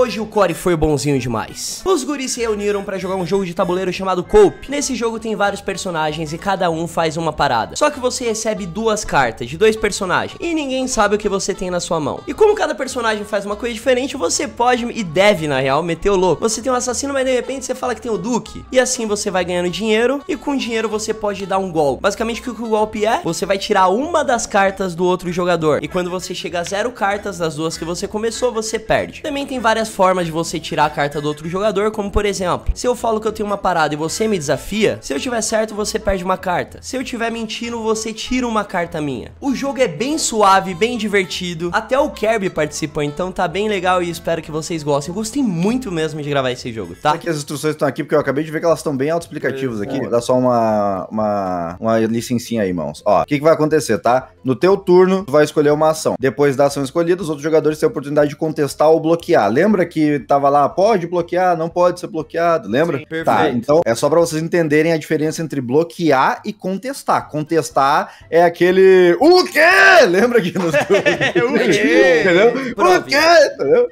hoje o Core foi bonzinho demais. Os guris se reuniram pra jogar um jogo de tabuleiro chamado Coop. Nesse jogo tem vários personagens e cada um faz uma parada. Só que você recebe duas cartas de dois personagens e ninguém sabe o que você tem na sua mão. E como cada personagem faz uma coisa diferente, você pode e deve, na real, meter o louco. Você tem um assassino, mas de repente você fala que tem o Duque. E assim você vai ganhando dinheiro e com dinheiro você pode dar um golpe. Basicamente o que o golpe é? Você vai tirar uma das cartas do outro jogador. E quando você chega a 0 cartas das duas que você começou, você perde. Também tem várias formas de você tirar a carta do outro jogador, como por exemplo, se eu falo que eu tenho uma parada e você me desafia, se eu tiver certo, você perde uma carta. Se eu tiver mentindo, você tira uma carta minha. O jogo é bem suave, bem divertido. Até o Kirby participou, então tá bem legal e espero que vocês gostem. Eu gostei muito mesmo de gravar esse jogo, tá? Aqui as instruções estão aqui, porque eu acabei de ver que elas estão bem autoexplicativas aqui. Vou dar só uma licencinha aí, irmãos. Ó, o que vai acontecer, tá? No teu turno, tu vai escolher uma ação. Depois da ação escolhida, os outros jogadores têm a oportunidade de contestar ou bloquear. Lembra que tava lá, pode bloquear, não pode ser bloqueado, lembra? Sim, tá, então é só pra vocês entenderem a diferença entre bloquear e contestar. Contestar é aquele, o quê? Lembra que nos... O quê? Entendeu? O quê? Entendeu?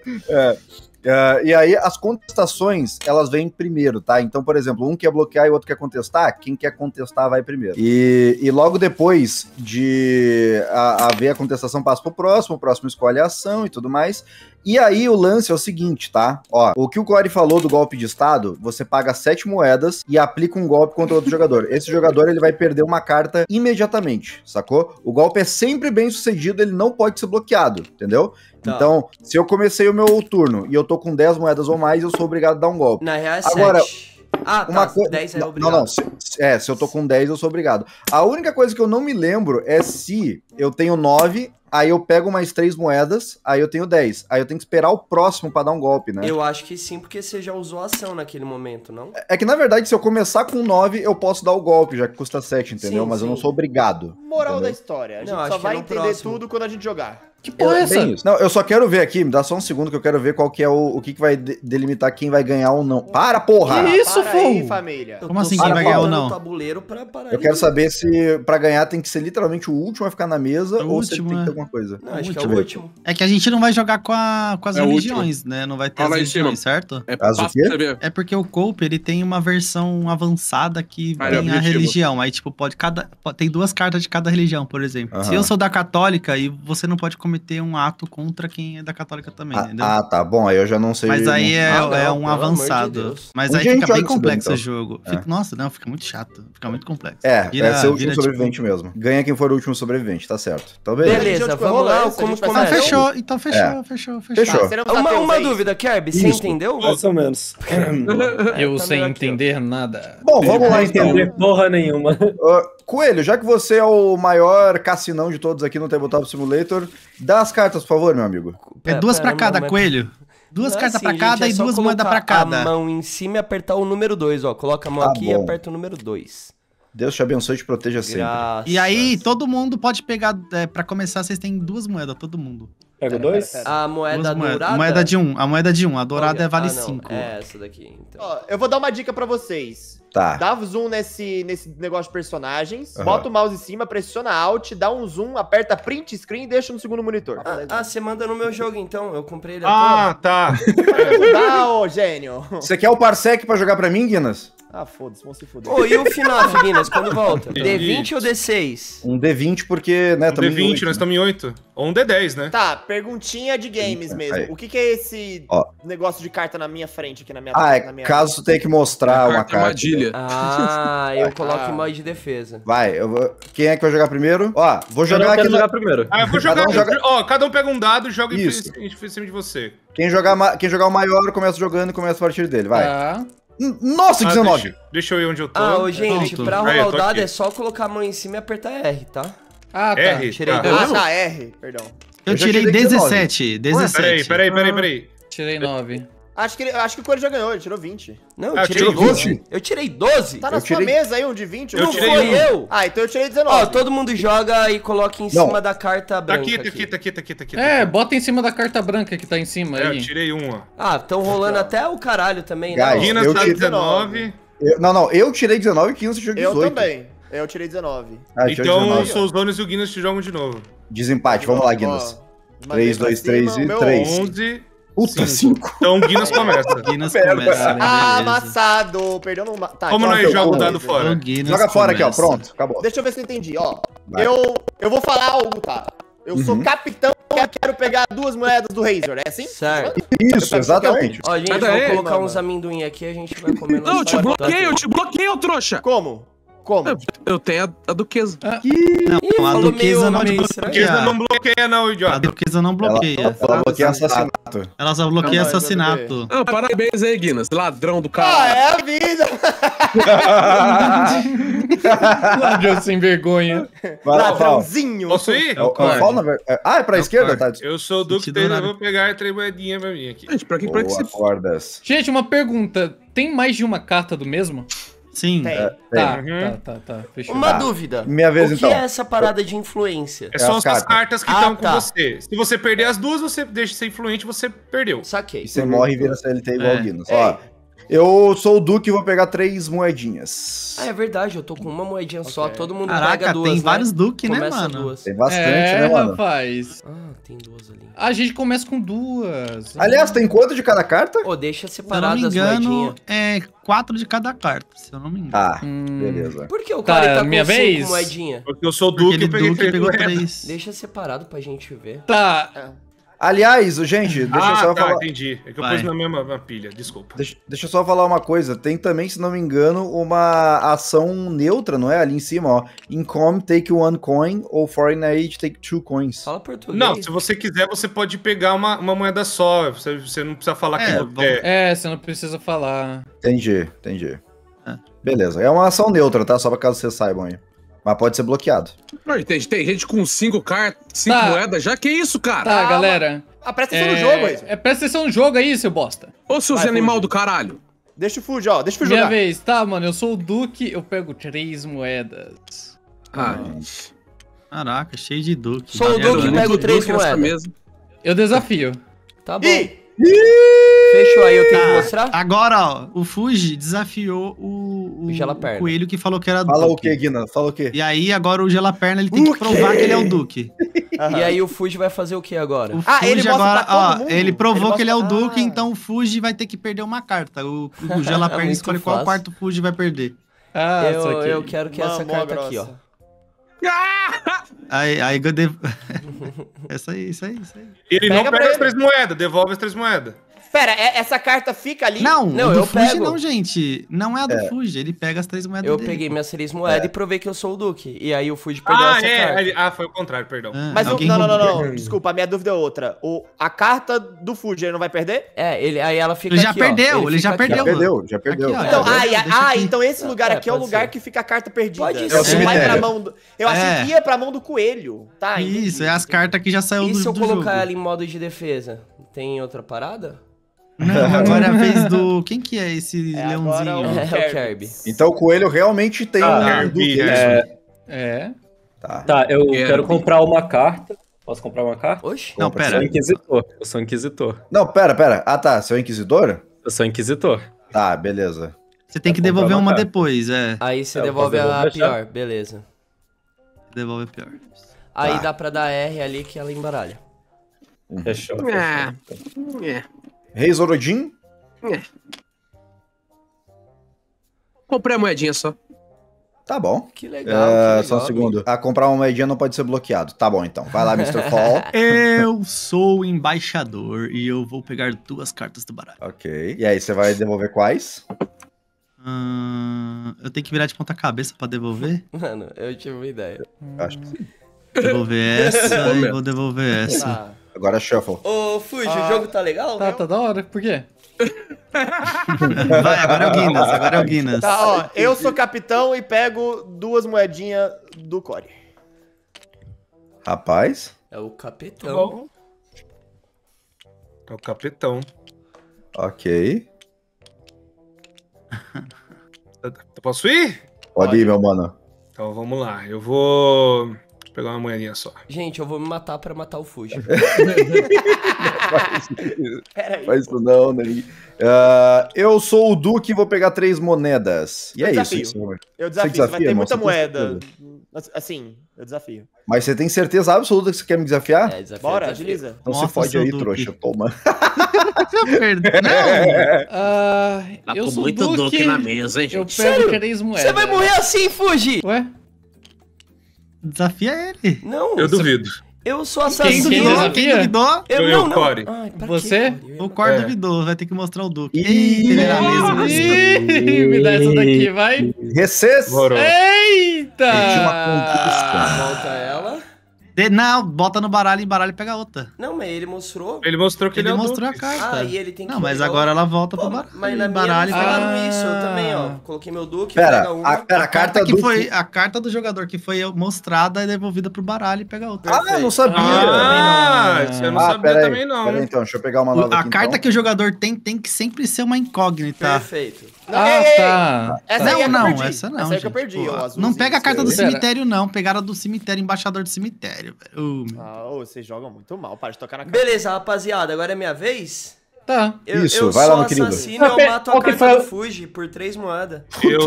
E aí, as contestações, elas vêm primeiro, tá? Então, por exemplo, um quer bloquear e o outro quer contestar, quem quer contestar vai primeiro. E logo depois de haver a contestação, passa pro próximo, o próximo escolhe a ação e tudo mais. E aí, o lance é o seguinte, tá? Ó, o que o Core falou do golpe de estado, você paga 7 moedas e aplica um golpe contra outro jogador. Esse jogador, ele vai perder uma carta imediatamente, sacou? O golpe é sempre bem sucedido, ele não pode ser bloqueado, entendeu? Tá. Então, se eu comecei o meu turno e eu tô com 10 moedas ou mais, eu sou obrigado a dar um golpe. Na real é agora, 7. Ah, tá, 10 é obrigado. Não, se eu tô com 10, eu sou obrigado. A única coisa que eu não me lembro é se eu tenho 9, aí eu pego mais 3 moedas, aí eu tenho 10. Aí eu tenho que esperar o próximo pra dar um golpe, né? Eu acho que sim, porque você já usou a ação naquele momento, não? É que, na verdade, se eu começar com 9, eu posso dar o golpe, já que custa 7, entendeu? Sim, Mas sim. eu não sou obrigado. Moral entendeu? da história, a gente Não, só acho que vai no entender próximo. tudo quando a gente jogar. Que porra é essa? Não, eu só quero ver aqui, me dá só um segundo que eu quero ver qual que é o que vai delimitar quem vai ganhar ou não. Para, porra! Que isso, Para aí, fogo? família. Como assim, quem vai ganhar ou não? Tabuleiro pra parar Eu quero saber se pra ganhar tem que ser literalmente o último a ficar na mesa ou se ele tem que ter alguma coisa. Não, acho que é o último. É que a gente não vai jogar com as É o religiões, né? Não vai ter as Fala aí, religiões, Simon. certo? É Mas o fácil quê? pra você ver. É porque o Coop, ele tem uma versão avançada que Ah, é tem a objetivo. religião. Aí, tipo, tem 2 cartas de cada religião, por exemplo. Se eu sou da católica, e você não pode cometer um ato contra quem é da católica também, entendeu? Tá bom, aí eu já não sei. Mas aí é não, um pelo amor de avançado. Deus. Mas Um aí dia a gente fica bem joga isso daí, complexo então. o jogo. Nossa, não, fica muito chato. Fica muito complexo. vai ser o último vira, sobrevivente tipo... mesmo. Ganha quem for o último sobrevivente, tá certo. Então, beleza. Beleza, vamos rolou lá, essa? como A gente vai começa? fazer Então fechou. Fechou. Seremos Uma ateus, dúvida, Kirby, você Isso. entendeu? Mais ou menos. Eu tá sem melhor que eu. entender nada. Bom, vamos Não lá então. entender porra nenhuma. Coelho, já que você é o maior cassinão de todos aqui no Tabletop Simulator, dá as cartas, por favor, meu amigo. É 2 pra Pera, cada, mas- coelho. 2 Não é cartas assim, pra gente, cada é e só 2 moedas pra colocar cada. a mão em cima e apertar o número 2, ó. Coloca a mão Tá aqui e bom. aperta o número 2. Deus te abençoe e te proteja sempre. Graças. E aí, todo mundo pode pegar. Pra começar, vocês têm 2 moedas, todo mundo. Pega dois? A moeda Duas moedas. dourada? Moeda de 1. A moeda de 1. A dourada vale não, 5. É essa daqui, então. Ó, eu vou dar uma dica pra vocês. Tá. Dá zoom nesse negócio de personagens, Aham. bota o mouse em cima, pressiona Alt, dá um zoom, aperta print screen e deixa no segundo monitor. Você manda no meu jogo, então. Eu comprei ele Ah, tá. Pode ajudar, ô gênio. Você quer o Parsec pra jogar pra mim, Guinness? Ah, foda-se, vão se fuder. Ô, e o FNAF, Guinness, quando volta? D20 ou D6? Um D20 porque, né, Um também... D20, nós estamos em 8. Ou um D10, né? Tá, perguntinha de games mesmo. Aí. O que é esse Ó. negócio de carta na minha frente aqui na minha É na minha... caso tu tenha que mostrar uma carta. Armadilha. Ah, eu coloco em modo de defesa. Vai, quem é que vai jogar primeiro? Ó, vou jogar Eu aqui... quero jogar primeiro. Ah, eu vou Cada jogar. um joga- Ó, cada um pega um dado e joga em Isso. cima de você. Quem jogar o maior começa jogando e começa a partir dele, vai. Tá. Nossa, 19! Deixa eu ir onde eu tô. Ah, ô, gente, Pronto. pra Aí, eu rolar tô o dado aqui. é só colocar a mão em cima e apertar R, tá? Ah, tá. R, tirei tá. dois. Ah, tá, R, perdão. Eu já tirei tirei 17. 17. Peraí. Tirei 9. Acho que o Coelho já ganhou, ele tirou 20. Não, Ah, eu tirei tirou 12. 20? Eu tirei 12? Tá na Eu sua tirei- mesa aí um de 20? Eu Não tirei foi um. eu. Ah, então eu tirei 19. Ó, todo mundo joga e coloca em Não. cima da carta Tá branca. aqui. É, bota em cima da carta branca que tá em cima É, eu aí. tirei um, ó. Ah, tão rolando até o caralho também, Guys, né? Guinness eu tá tirei 19. Não, eu tirei 19 e 15 tirou 18. Eu também. Eu tirei 19. Ah, tirou Então, 19. sou os donos e o Guinness te jogam de novo. Desempate, vamos lá, Guinness. Ó, 3, 2, 3 e o meu 3. 11. Puta, 5. Então o Guinness começa. Guinness Merda. começa. Ah, beleza. amassado. Perdeu no... Tá, Como então- nós eu joga o como. dado O fora? Guinness Joga fora aqui, ó. começa. Pronto, acabou. Deixa eu ver se eu entendi, ó. Vai. Eu vou falar algo, tá? Eu sou Uhum. capitão e quero pegar 2 moedas do Razor, é assim? Certo. Isso, exatamente. Ó, gente, Cadê vamos ele, colocar mano? uns amendoim aqui, a gente vai comer Não, eu te bloqueio, trouxa. Como? Como? Eu tenho a duquesa. Não, a falou duquesa não meio te estranho. Porque bloqueia. não bloqueia, não, A idiota. duquesa não bloqueia. Ela bloqueia assassinato. Ela só bloqueia Não, mas assassinato. Ah, parabéns aí, Guinness. Ladrão do Ah, caralho. é a vida! Ladrão sem vergonha. Vai lá, Fal. Ladrãozinho! Posso ir? É o Fal, na verdade. Ah, é pra esquerda? Tá. Eu sou o Duque, Sentido eu horário. vou pegar 3 moedinhas pra mim aqui. Gente, pra que Boa, você... cordas. Gente, uma pergunta. Tem mais de uma carta do mesmo? Sim. Tem. Tá, Uhum. tá. Fechou. Uma Tá. dúvida. Minha vez, o que então. é essa parada de influência? É só as as cartas que estão com tá. você. Se você perder as duas, você deixa de ser influente, você perdeu. Saquei. E você morre e vira CLT igual É. o Guinness. Ó, eu sou o Duque e vou pegar 3 moedinhas. Ah, é verdade, eu tô com uma moedinha só, todo mundo Caraca, pega duas, tem né? vários Duque, né, Começa mano? duas. Tem bastante, É, né, mano? rapaz. Ah, tem duas ali. A gente começa com 2. Aliás, tem quanto de cada carta? Ô, deixa Se eu não separado me as engano, moedinhas. é 4 de cada carta, se eu não me engano. Tá, beleza. Por que o Tá, cara tá com minha 5 vez? moedinhas? Porque eu sou o Porque Duque ele e peguei Duque 3 pegou moedas. 3. Deixa separado pra gente ver. Tá. Aliás, gente, deixa eu só tá, falar. entendi. É que eu Vai. pus na mesma pilha, desculpa. Deixa eu só falar uma coisa. Tem também, se não me engano, uma ação neutra, não é? Ali em cima, ó. Income, take 1 coin, ou foreign aid, take 2 coins. Fala português. Não, se você quiser, você pode pegar uma moeda só. Você não precisa falar É, que vamos- É, você não precisa falar. Entendi. Beleza. É uma ação neutra, tá? Só pra caso vocês saibam aí. Mas pode ser bloqueado. Não, tem gente com 5 cartas, 5 Tá. moedas já. Que isso, cara? Tá, Calma. galera. Ah, presta atenção no jogo, Razor. Presta atenção no jogo aí, seu bosta. Ô, seus Vai, animal Fuji. do caralho. Deixa o Fuji, ó. Deixa o Fuji Minha jogar. vez. Tá, mano, eu sou o Duque, eu pego 3 moedas. Ah, Caraca, cheio de Duque. Sou o quero Duque, muito pego 3 Duque nessa moedas. mesa. Eu desafio. Tá bom. Ih! Fechou aí, eu tenho que Tá, mostrar? agora, ó, o Fuji desafiou o Gelaperna. coelho que falou que era Fala o Duque. que, Guina? Fala o quê? E aí, agora o Gelaperna, ele tem que provar que ele é o Duque. E aí o Fuji vai fazer o que agora? O Ah, Fuji ele mostra agora, pra todo ó, mundo? ele provou Ele que ele é o mostra- Duque, Ah. então o Fuji vai ter que perder uma carta. O Gelaperna Muito escolhe qual fácil. quarto o Fuji vai perder. Ah, eu, só que... eu quero que essa Mamó carta aqui, ó. grossa. Aí Isso aí. Ele Pega não pra pega ele. as 3 moedas, devolve as 3 moedas. Pera, essa carta fica ali? Não, Não, o do eu Fuji pego. não, gente. Não é a do Fuji, ele pega as 3 moedas Eu dele. peguei minhas 3 moedas e provei que eu sou o Duque. E aí o Fuji perdeu Ah, essa carta. Ah, foi o contrário, perdão. Ah, Mas alguém não, roubou. desculpa, a minha dúvida é outra. A carta do Fuji, ele não vai perder? Aí ela fica Ele já aqui, ó. perdeu, ele já fica aqui, ó. perdeu. Já perdeu. Aqui, ó, Então, deixa aqui. então esse lugar É, aqui é o pode lugar ser. que fica a carta perdida. Pode Eu ser. achei que vai Cemitério. pra mão do... Eu achei que ia pra mão do coelho, tá? entendi. Isso, é as cartas que já saiu E do, se eu do colocar jogo. ela em modo de defesa? Tem outra parada? Não, agora é a vez do... Quem que é esse É, leãozinho? agora É o Kirby. Então o coelho realmente tem Ah, um Kirby, Duque, é. é isso? É. Tá. Tá, eu É. quero comprar uma carta. Posso comprar uma carta? Oxi. Não, Eu pera. sou inquisitor. Eu sou inquisitor. Não, pera. Ah, tá. Seu inquisidor? Eu sou inquisitor. Tá, beleza. Você tem que Vai comprar devolver uma uma carta. depois, é. Aí você Eu devolve posso a devolver já? pior, beleza. Devolve pior. Aí Tá. dá pra dar R ali que ela embaralha. Fechou. Razor Odin? Comprei a moedinha só. Tá bom. Que legal, que legal. Só um segundo. A comprar uma moedinha não pode ser bloqueado. Tá bom, então. Vai lá, Mr. Fall. Eu sou o embaixador e eu vou pegar 2 cartas do baralho. Ok. E aí, você vai devolver quais? Eu tenho que virar de ponta cabeça pra devolver? Mano, eu tive uma ideia. Acho que sim. Devolver essa e vou devolver essa. Tá. Agora shuffle. Ô, Fuji, o jogo tá legal? Tá, não? tá da hora. Por quê? Vai, agora é o Guinness. Tá, ó, eu sou capitão e pego 2 moedinhas do Core. Rapaz. É o Tá capitão. bom. É o capitão. Ok. Posso ir? Pode ir, meu mano. Então vamos lá. Eu vou pegar uma moedinha só. Gente, eu vou me matar pra matar o Fuji. Peraí. Faz isso não, Nani. Eu sou o Duque e vou pegar 3 moedas. E Eu é desafio. isso. Eu desafio, desafia, vai ter irmão? muita Você tem moeda. Assim, eu desafio. Mas você tem certeza absoluta que você quer me desafiar? É, desafio. Bora, desafio. agiliza. Então se Mostra fode seu aí, Duque. trouxa. Toma. Não, Ah, Tá eu com sou muito Duque, Duque na mesa, hein, eu gente? pego 3 moedas. Você vai morrer assim, Fuji! Ué? desafia ele. Não, Eu duvido. eu sou Quem assassino. desafia? Quem duvidou? Eu Eu, não, não. Core. Ai, pra Você? quê, Core? O Core É. duvidou, vai ter que mostrar o Duque. Ih, Eita, ele era mesmo. Ih, me dá essa daqui, vai. Recess! Morou. Eita! Tinha uma conquista. Volta ela. Não, bota no baralho e baralho pega outra. Não, mas ele mostrou. Ele mostrou que ele, Ele é o mostrou a Duque. carta. Ah, e ele tem que Não, mas pegar agora o- ela volta Pô, pro baralho. mas na minha baralho não e falaram Ah. isso, eu também, ó. Coloquei meu Duque, Pera, pega uma. a A carta que do foi a carta do jogador que foi mostrada é devolvida pro baralho e pega outra. Ah, não sabia. Ah, isso eu não sabia pera aí, também não. Pera aí, então, deixa eu pegar uma nova A aqui, carta então. que o jogador tem que sempre ser uma incógnita. Perfeito. Ah, Ei, ei, tá. Essa aí é que eu Não, perdi. essa não, Essa aí que eu gente, perdi, pô. ó, Não azulzinho, pega a carta do esse aí. cemitério, não. Pegaram a do cemitério, embaixador do cemitério. velho. Ah, ô, vocês jogam muito mal, para de tocar na cara. Beleza, rapaziada, agora é minha vez? Tá. Isso, vai lá, sou meu querido. assassino e eu mato a Qual que carta foi? do Fuji por 3 moedas.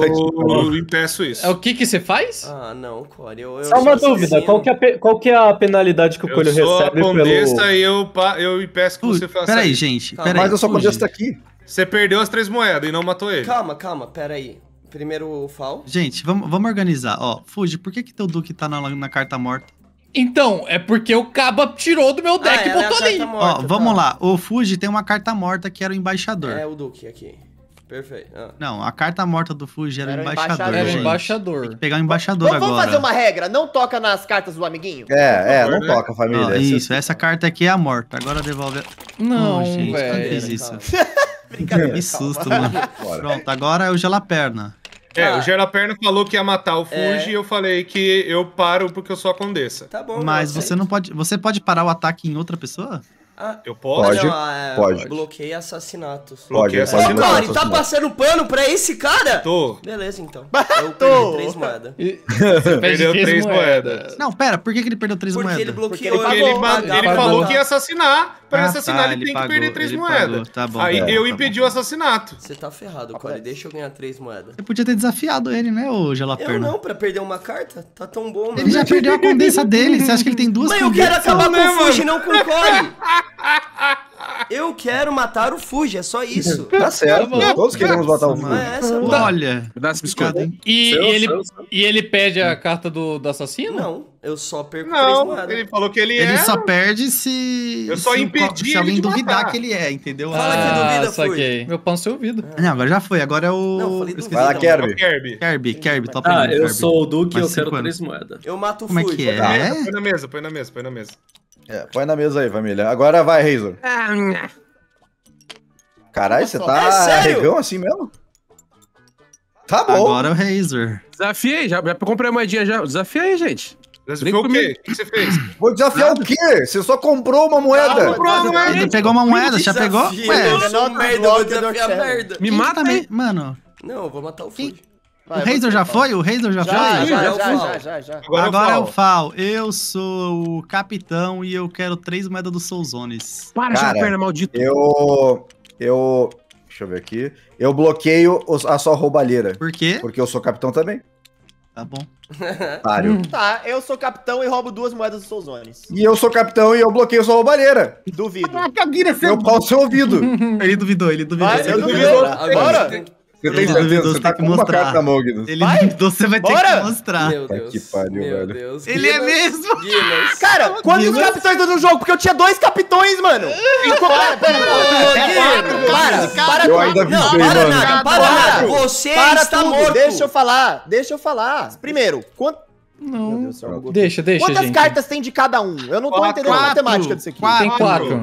Eu impeço isso. É o que você faz? Ah, não, Core. Eu Só uma sou dúvida, assassino. qual que é a penalidade que o Eu Coelho sou a recebe condessa pelo... e eu impeço que você faça Peraí, isso. gente. Calma, Peraí, Mas eu só Fuji. conheço aqui. Você perdeu as 3 moedas e não matou ele. Calma, pera aí. Primeiro o Fal. Gente, vamos organizar. Ó, Fuji, por que teu Duque tá na carta morta? Então, é porque o Caba tirou do meu deck e ela é a botou ali. carta morta, Ó, vamos tá. lá. O Fuji tem uma carta morta que era o embaixador. É o Duque aqui. Perfeito. Ah. Não, a carta morta do Fuji era o Era o embaixador. embaixador, Era o gente. embaixador. Pegar o embaixador Vamos agora. fazer uma regra, não toca nas cartas do amiguinho? Não né? toca, família. Ó, isso, essa carta aqui é a morta. Agora devolve. Não, Oh, gente, quem velho. fez isso? Brincadeira, Que calma. susto, mano. Bora. Pronto, agora é o gelaperna. O Geraperna falou que ia matar o Fuji É. e eu falei que eu paro porque eu sou a condessa. Tá bom. Mas eu você não pode. Você pode parar o ataque em outra pessoa? Ah, Eu posso? Pode. não, bloqueia assassinatos. Bloqueia Pode, Ô, assassinato. pode. Core, tá passando pano pra esse cara? Tô. Beleza, então. Eu perdi 3 moedas. Você Perdeu 3 moedas. Não, pera, por que ele perdeu 3 Porque moedas? ele bloqueou. Porque ele Porque pagou, ele, pagava, ele pagava. falou que ia assassinar. Pra Ah, assassinar tá, ele ele tem pagou, que perder 3 ele moedas. pagou, tá bom, Aí tá bom, eu tá impedi o assassinato. Você tá ferrado, Core. Deixa eu ganhar 3 moedas. Você podia ter desafiado ele, né, ô Eu gelaperna? não, pra perder uma carta? Tá tão bom, mano. Ele já perdeu a condessa dele. Você acha que ele tem 2 Mas eu quero condensas? acabar com né, o Fuji, mano? não com o Core. Eu quero matar o Fuji, é só isso. Tá certo. Tá bom. Todos queremos botar o Nossa, Não Fuji. é essa, mano. Olha, Me dá esse biscoito. complicado, hein? E ele pede a carta do assassino? Não, eu só perco 3 Não, moedas. ele falou que ele Ele é. só perde se. Eu só se o impedi se ele alguém de duvidar matar. que ele é, entendeu? Fala que duvida, saquei. Meu pão seu ouvido. Não, agora já foi. Agora é o. Não, falei Esqueci duvida. Vai lá, o nome. Kirby. Kirby. Kirby, top Ah, aí, eu Kirby. sou o Duque e Mais eu quero 5 anos. 3 moedas. Eu mato o Como é Fuji. que é? tá? Põe na mesa, põe na mesa, põe na mesa. Põe na mesa aí, família. Agora vai, Razor. Caralho, você É tá sério? arregão assim mesmo? Tá bom. Agora é o Razor. Desafiei, já comprei a moedinha já. Desafiei, gente. Você foi o quê? O que você fez? Vou desafiar o quê? Você só comprou uma moeda. Ele pegou uma moeda, já pegou? Desafio, Ué, eu sou Não, merda, eu não, vou não, desafiar não, merda. Me quem mata também. aí. Mano, Não, eu vou matar o Fuji. Vai, o Razor você já fala. foi? O Razor já Já, foi? já. já. Agora é o falo. Fal. Eu sou o capitão e eu quero 3 moedas do Souzones. Para, Cara, já perna maldito. Deixa eu ver aqui. Eu bloqueio a sua roubalheira. Por quê? Porque eu sou capitão também. Tá bom. Otário. Tá, eu sou capitão e roubo 2 moedas dos Souzones. E eu sou capitão e eu bloqueio sua roubalheira. Duvido. Meu pau seu ouvido. Ele duvidou, ele duvidou. Vai, Você eu tem que duvido. mostrar. Agora? Você Ele tem certeza? duvidou, Você você tá tem que com uma mostrar. carta, Mognos. Ele Vai? duvidou, você vai ter Bora? que mostrar. Meu Puta Deus. que pariu, Meu velho. Deus. Ele é Guinness, mesmo? Guinness. Cara, quantos Guinness? capitães estão no jogo? Porque eu tinha 2 capitões, mano. Para Eu tudo. ainda vi Não, isso aí, para mano. nada, para nada. Você Para está tudo. morto. Deixa eu falar. Primeiro, Meu Não. Deus do céu, Deixa, quantas gente. cartas tem de cada um? Eu não tô entendendo a matemática disso aqui. Tem 4.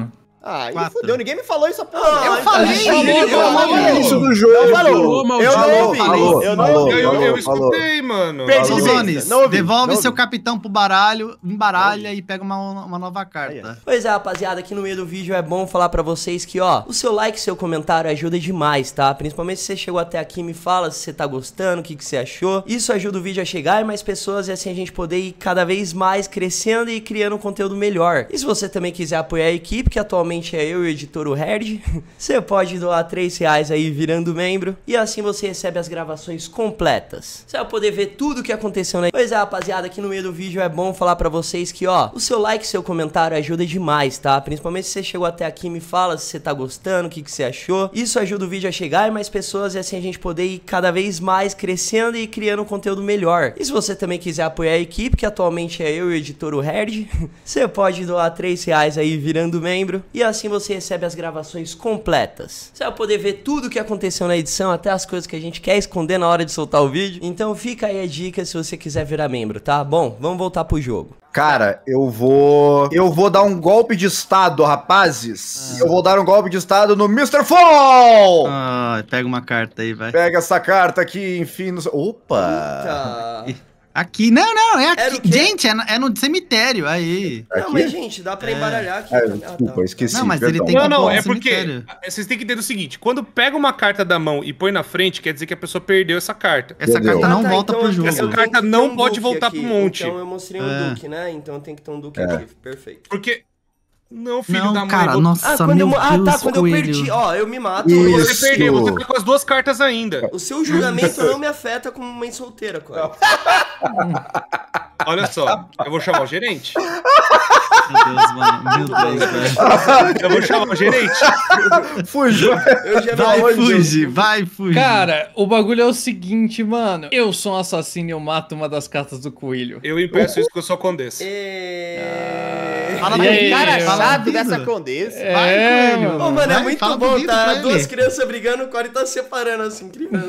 Ah, aí 4. fudeu, ninguém me falou isso, porra. Eu falei, Isso do jogo. Não falou. Falou, Eu não ouvi. falou, Eu não falou. ouvi. Eu escutei, mano. Perdi de vista. Souzones, Não ouvi, devolve não seu ouvi. capitão pro baralho, embaralha e pega uma nova carta. Pois é, rapaziada, aqui no meio do vídeo é bom falar pra vocês que, ó, o seu like, seu comentário ajuda demais, tá? Principalmente se você chegou até aqui, me fala se você tá gostando, o que você achou. Isso ajuda o vídeo a chegar em mais pessoas e assim a gente poder ir cada vez mais crescendo e criando um conteúdo melhor. E se você também quiser apoiar a equipe, que atualmente é eu e o editor o Herd, você pode doar R$3 aí virando membro e assim você recebe as gravações completas. Você vai poder ver tudo o que aconteceu na... Pois é, rapaziada, aqui no meio do vídeo é bom falar pra vocês que, ó, o seu like, seu comentário ajuda demais, tá? Principalmente se você chegou até aqui, me fala se você tá gostando, o que você achou. Isso ajuda o vídeo a chegar em mais pessoas e assim a gente poder ir cada vez mais crescendo e criando um conteúdo melhor. E se você também quiser apoiar a equipe, que atualmente é eu e o editor o Herd, você pode doar R$3 aí virando membro e assim você recebe as gravações completas. Você vai poder ver tudo o que aconteceu na edição, até as coisas que a gente quer esconder na hora de soltar o vídeo. Então fica aí a dica se você quiser virar membro, tá? Bom, vamos voltar pro jogo. Cara, eu vou dar um golpe de estado, rapazes. Eu vou dar um golpe de estado no Mr. Fall! Ah, pega uma carta aí, vai. Pega essa carta aqui, enfim, no... Opa! Tá. Aqui, não, é Era aqui. o quê? Gente, é no cemitério, aí. Não, Aqui? mas gente, dá pra embaralhar aqui. Ah, também. desculpa, eu esqueci. Não, mas ele perdão. tem que- Não, pôr é no porque cemitério. vocês têm que entender o seguinte: quando pega uma carta da mão e põe na frente, quer dizer que a pessoa perdeu essa carta. Essa Entendeu? carta não tá, volta então pro eu jogo. Essa tenho carta que não ter um pode Duque voltar aqui. pro monte. Então eu mostrei um Duque, né? Então tem que ter um Duque aqui. Perfeito. Porque. Não, filho Não, da mãe. cara, você nossa, quando meu eu... Ah, Deus, tá, quando coelho. eu perdi. Ó, eu me mato. Isso. perdeu, você tá com as duas cartas ainda. O seu julgamento não me afeta como mãe solteira, cara. Olha só, eu vou chamar o gerente. Meu Deus, mano. Meu Deus, velho. Eu vou chamar o gerente. Fugiu. Eu já Vai, falei onde fuge, vai, fuge. Cara, o bagulho é o seguinte, mano. Eu sou um assassino e eu mato uma das cartas do coelho. Eu impeço isso porque eu sou condessa. Fala E aí, Cara fala chato do dessa Duvido. condessa. É, coelho. Ô, mano, é Vai, muito fala bom, bonito tá? pra Duas ele. crianças brigando, o Corey tá separando assim, criança.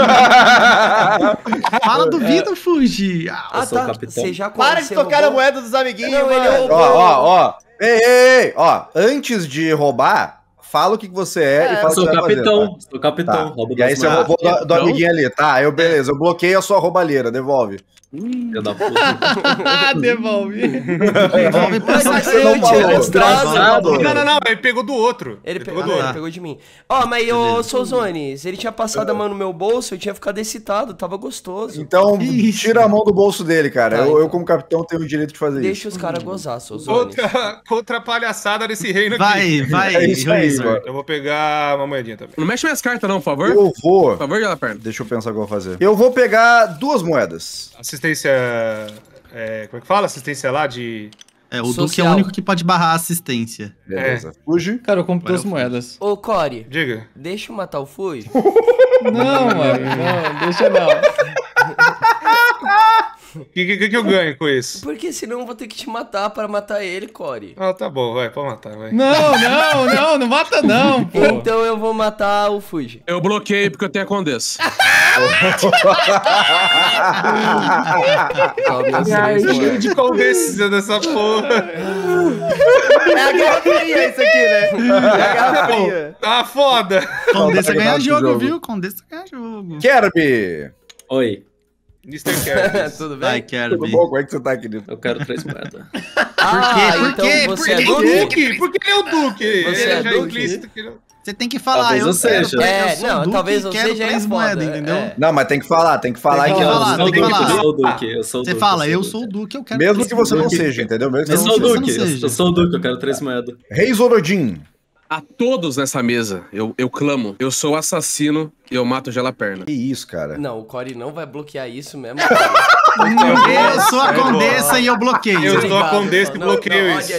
Fala do Vitor, fuge. Ah, tá. Você já Para de você tocar na roubou? moeda dos amiguinhos, Não, ele mano. roubou. Ó. Ei, ó. Antes de roubar, fala o que você é e fala o que Sou você vai fazer, capitão, tá? sou capitão. Tá. Roubo E aí das você moedas. roubou do amiguinho ali, tá? Beleza, eu bloqueei a sua roubalheira, devolve. Filho da puta. Ah, devolve. Devolve pra Mas você. você não eu tinha falou. mostrado. Desgraçado. Não, ele pegou do outro. Ele pegou pegou, do ele outro. pegou de mim. Ó, mas ô, Souzones, ele tinha passado a mão no meu bolso, eu tinha ficado excitado, tava gostoso. Então, Isso. tira a mão do bolso dele, cara. Tá, eu, então. como capitão, tenho o direito de fazer Deixa isso. os caras gozar, Souzones. Outra palhaçada desse reino aqui. Vai, É isso aí, Razor. mano. Eu vou pegar uma moedinha também. Não mexe minhas cartas, não, por favor. Eu vou... Por favor, Jala Perna. Deixa eu pensar o que eu vou fazer. Eu vou pegar 2 moedas. Assistência. Como é que fala? Assistência lá de. É, o Duque é Social. o único que pode barrar a assistência. Beleza. Fuge. Cara, eu compro Agora 2 eu moedas. Ô, Corey, Diga. deixa eu matar o Fui. Não, mano, não, deixa não. O que eu ganho com isso? Porque senão eu vou ter que te matar pra matar ele, Corey. Ah, tá bom, vai, pode matar, vai. Não mata não, pô. Então eu vou matar o Fuji. Eu bloqueei porque eu tenho a condessa. Cheio de convencida dessa porra. É a Guerra Fria isso aqui, né? É a Guerra Fria. Tá foda. Condessa Tá ganha ligado jogo, esse jogo. viu? Condessa ganha jogo. Kirby! Oi, Mr. Kerry. Tudo Vai, bem? Kirby. Tudo bom? Como é que você tá, querido? eu quero 3 moedas. Ah, Por então quê? você Por é quê? Duque? Porque ele é o Duque. Você Ele é já Duque? implícito que ele... Você tem que falar, Talvez eu eu quero seja. três- É, eu sou não, Duque talvez e você quero já é 3 foda, moedas, entendeu? é. Não, mas tem que falar Tem que... que falar, Eu tem que sou falar. o Duque, eu sou o Duque. Você fala, eu sou o Duque, eu quero Mesmo três que você não moedas. seja, entendeu? Mesmo que Eu você sou o não seja. Duque, não seja. eu sou o Duque, eu quero 3 moedas. Rei Zorodin. A todos nessa mesa, eu clamo. Eu sou o assassino e eu mato o Jala Perna. Que isso, cara? Não, o Corey não vai bloquear isso mesmo. Eu sou a condessa e eu bloqueio. Eu sou a condessa que bloqueio isso.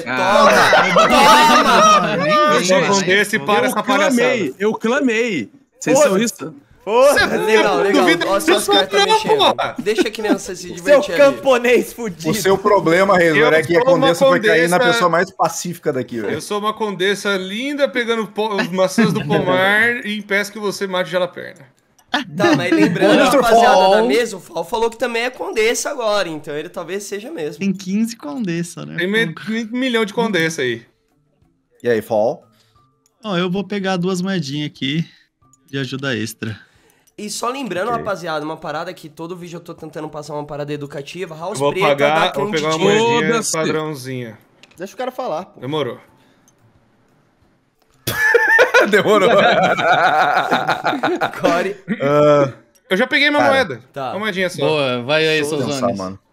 Toma! Eu sou a condessa e para essa palhaçada. Eu clamei. Vocês são isso? Porra, Legal, legal. Duvida Ó, que suas você cartas comprou, mexendo. porra. Deixa a criança se seu divertir ali. camponês fudido. O seu problema, Razor, Eu é que a sou uma condessa vai cair na condessa- pessoa mais pacífica daqui, velho. Eu sou uma condessa linda pegando as maçãs do pomar e impeço que você mate Jala Perna. Tá, mas lembrando, Mr. rapaziada Fall. da mesa, o Fall falou que também é condessa agora, então ele talvez seja mesmo. Tem 15 condessa, né? Tem 1 milhão de condessa aí. E aí, Fall? Ó, eu vou pegar 2 moedinhas aqui de ajuda extra. E só lembrando, rapaziada, uma parada que todo vídeo eu tô tentando passar uma parada educativa. House Vou preta pagar, da vou pegar uma Candidinha. moedinha Foda-se. padrãozinha. Deixa o cara falar, pô. Demorou. Demorou. Core. Eu já peguei minha Cara, moeda. tá. Uma moedinha só. Boa, vai aí, Deixa eu seus pensar, zones. mano.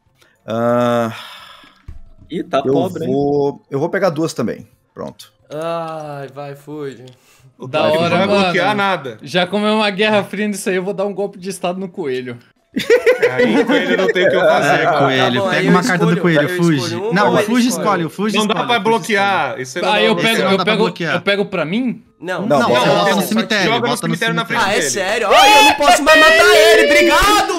Ih, tá Eu pobre, hein? vou pegar 2 também. Pronto. Ai, vai, fuge. Da Não hora, vai bloquear mano. nada. Já comeu uma guerra fria nisso aí, eu vou dar um golpe de estado no coelho. Aí com ele não tem o que eu fazer, cara. Coelho, bom, aí pega eu uma carta do escolho, coelho, eu fuge. escolho uma Não, ou o ele fuge escolhe? escolhe, o fuge Não escolhe. dá pra o fuge bloquear. Isso Aí eu Esse pego, não eu dá pra pego, bloquear. eu pego pra mim? Não, Não, Não, bota bota no no cemitério, joga no bota no cemitério na cemitério. frente. Ah, é dele. sério? Ai, eu não posso mais matar ele, obrigado!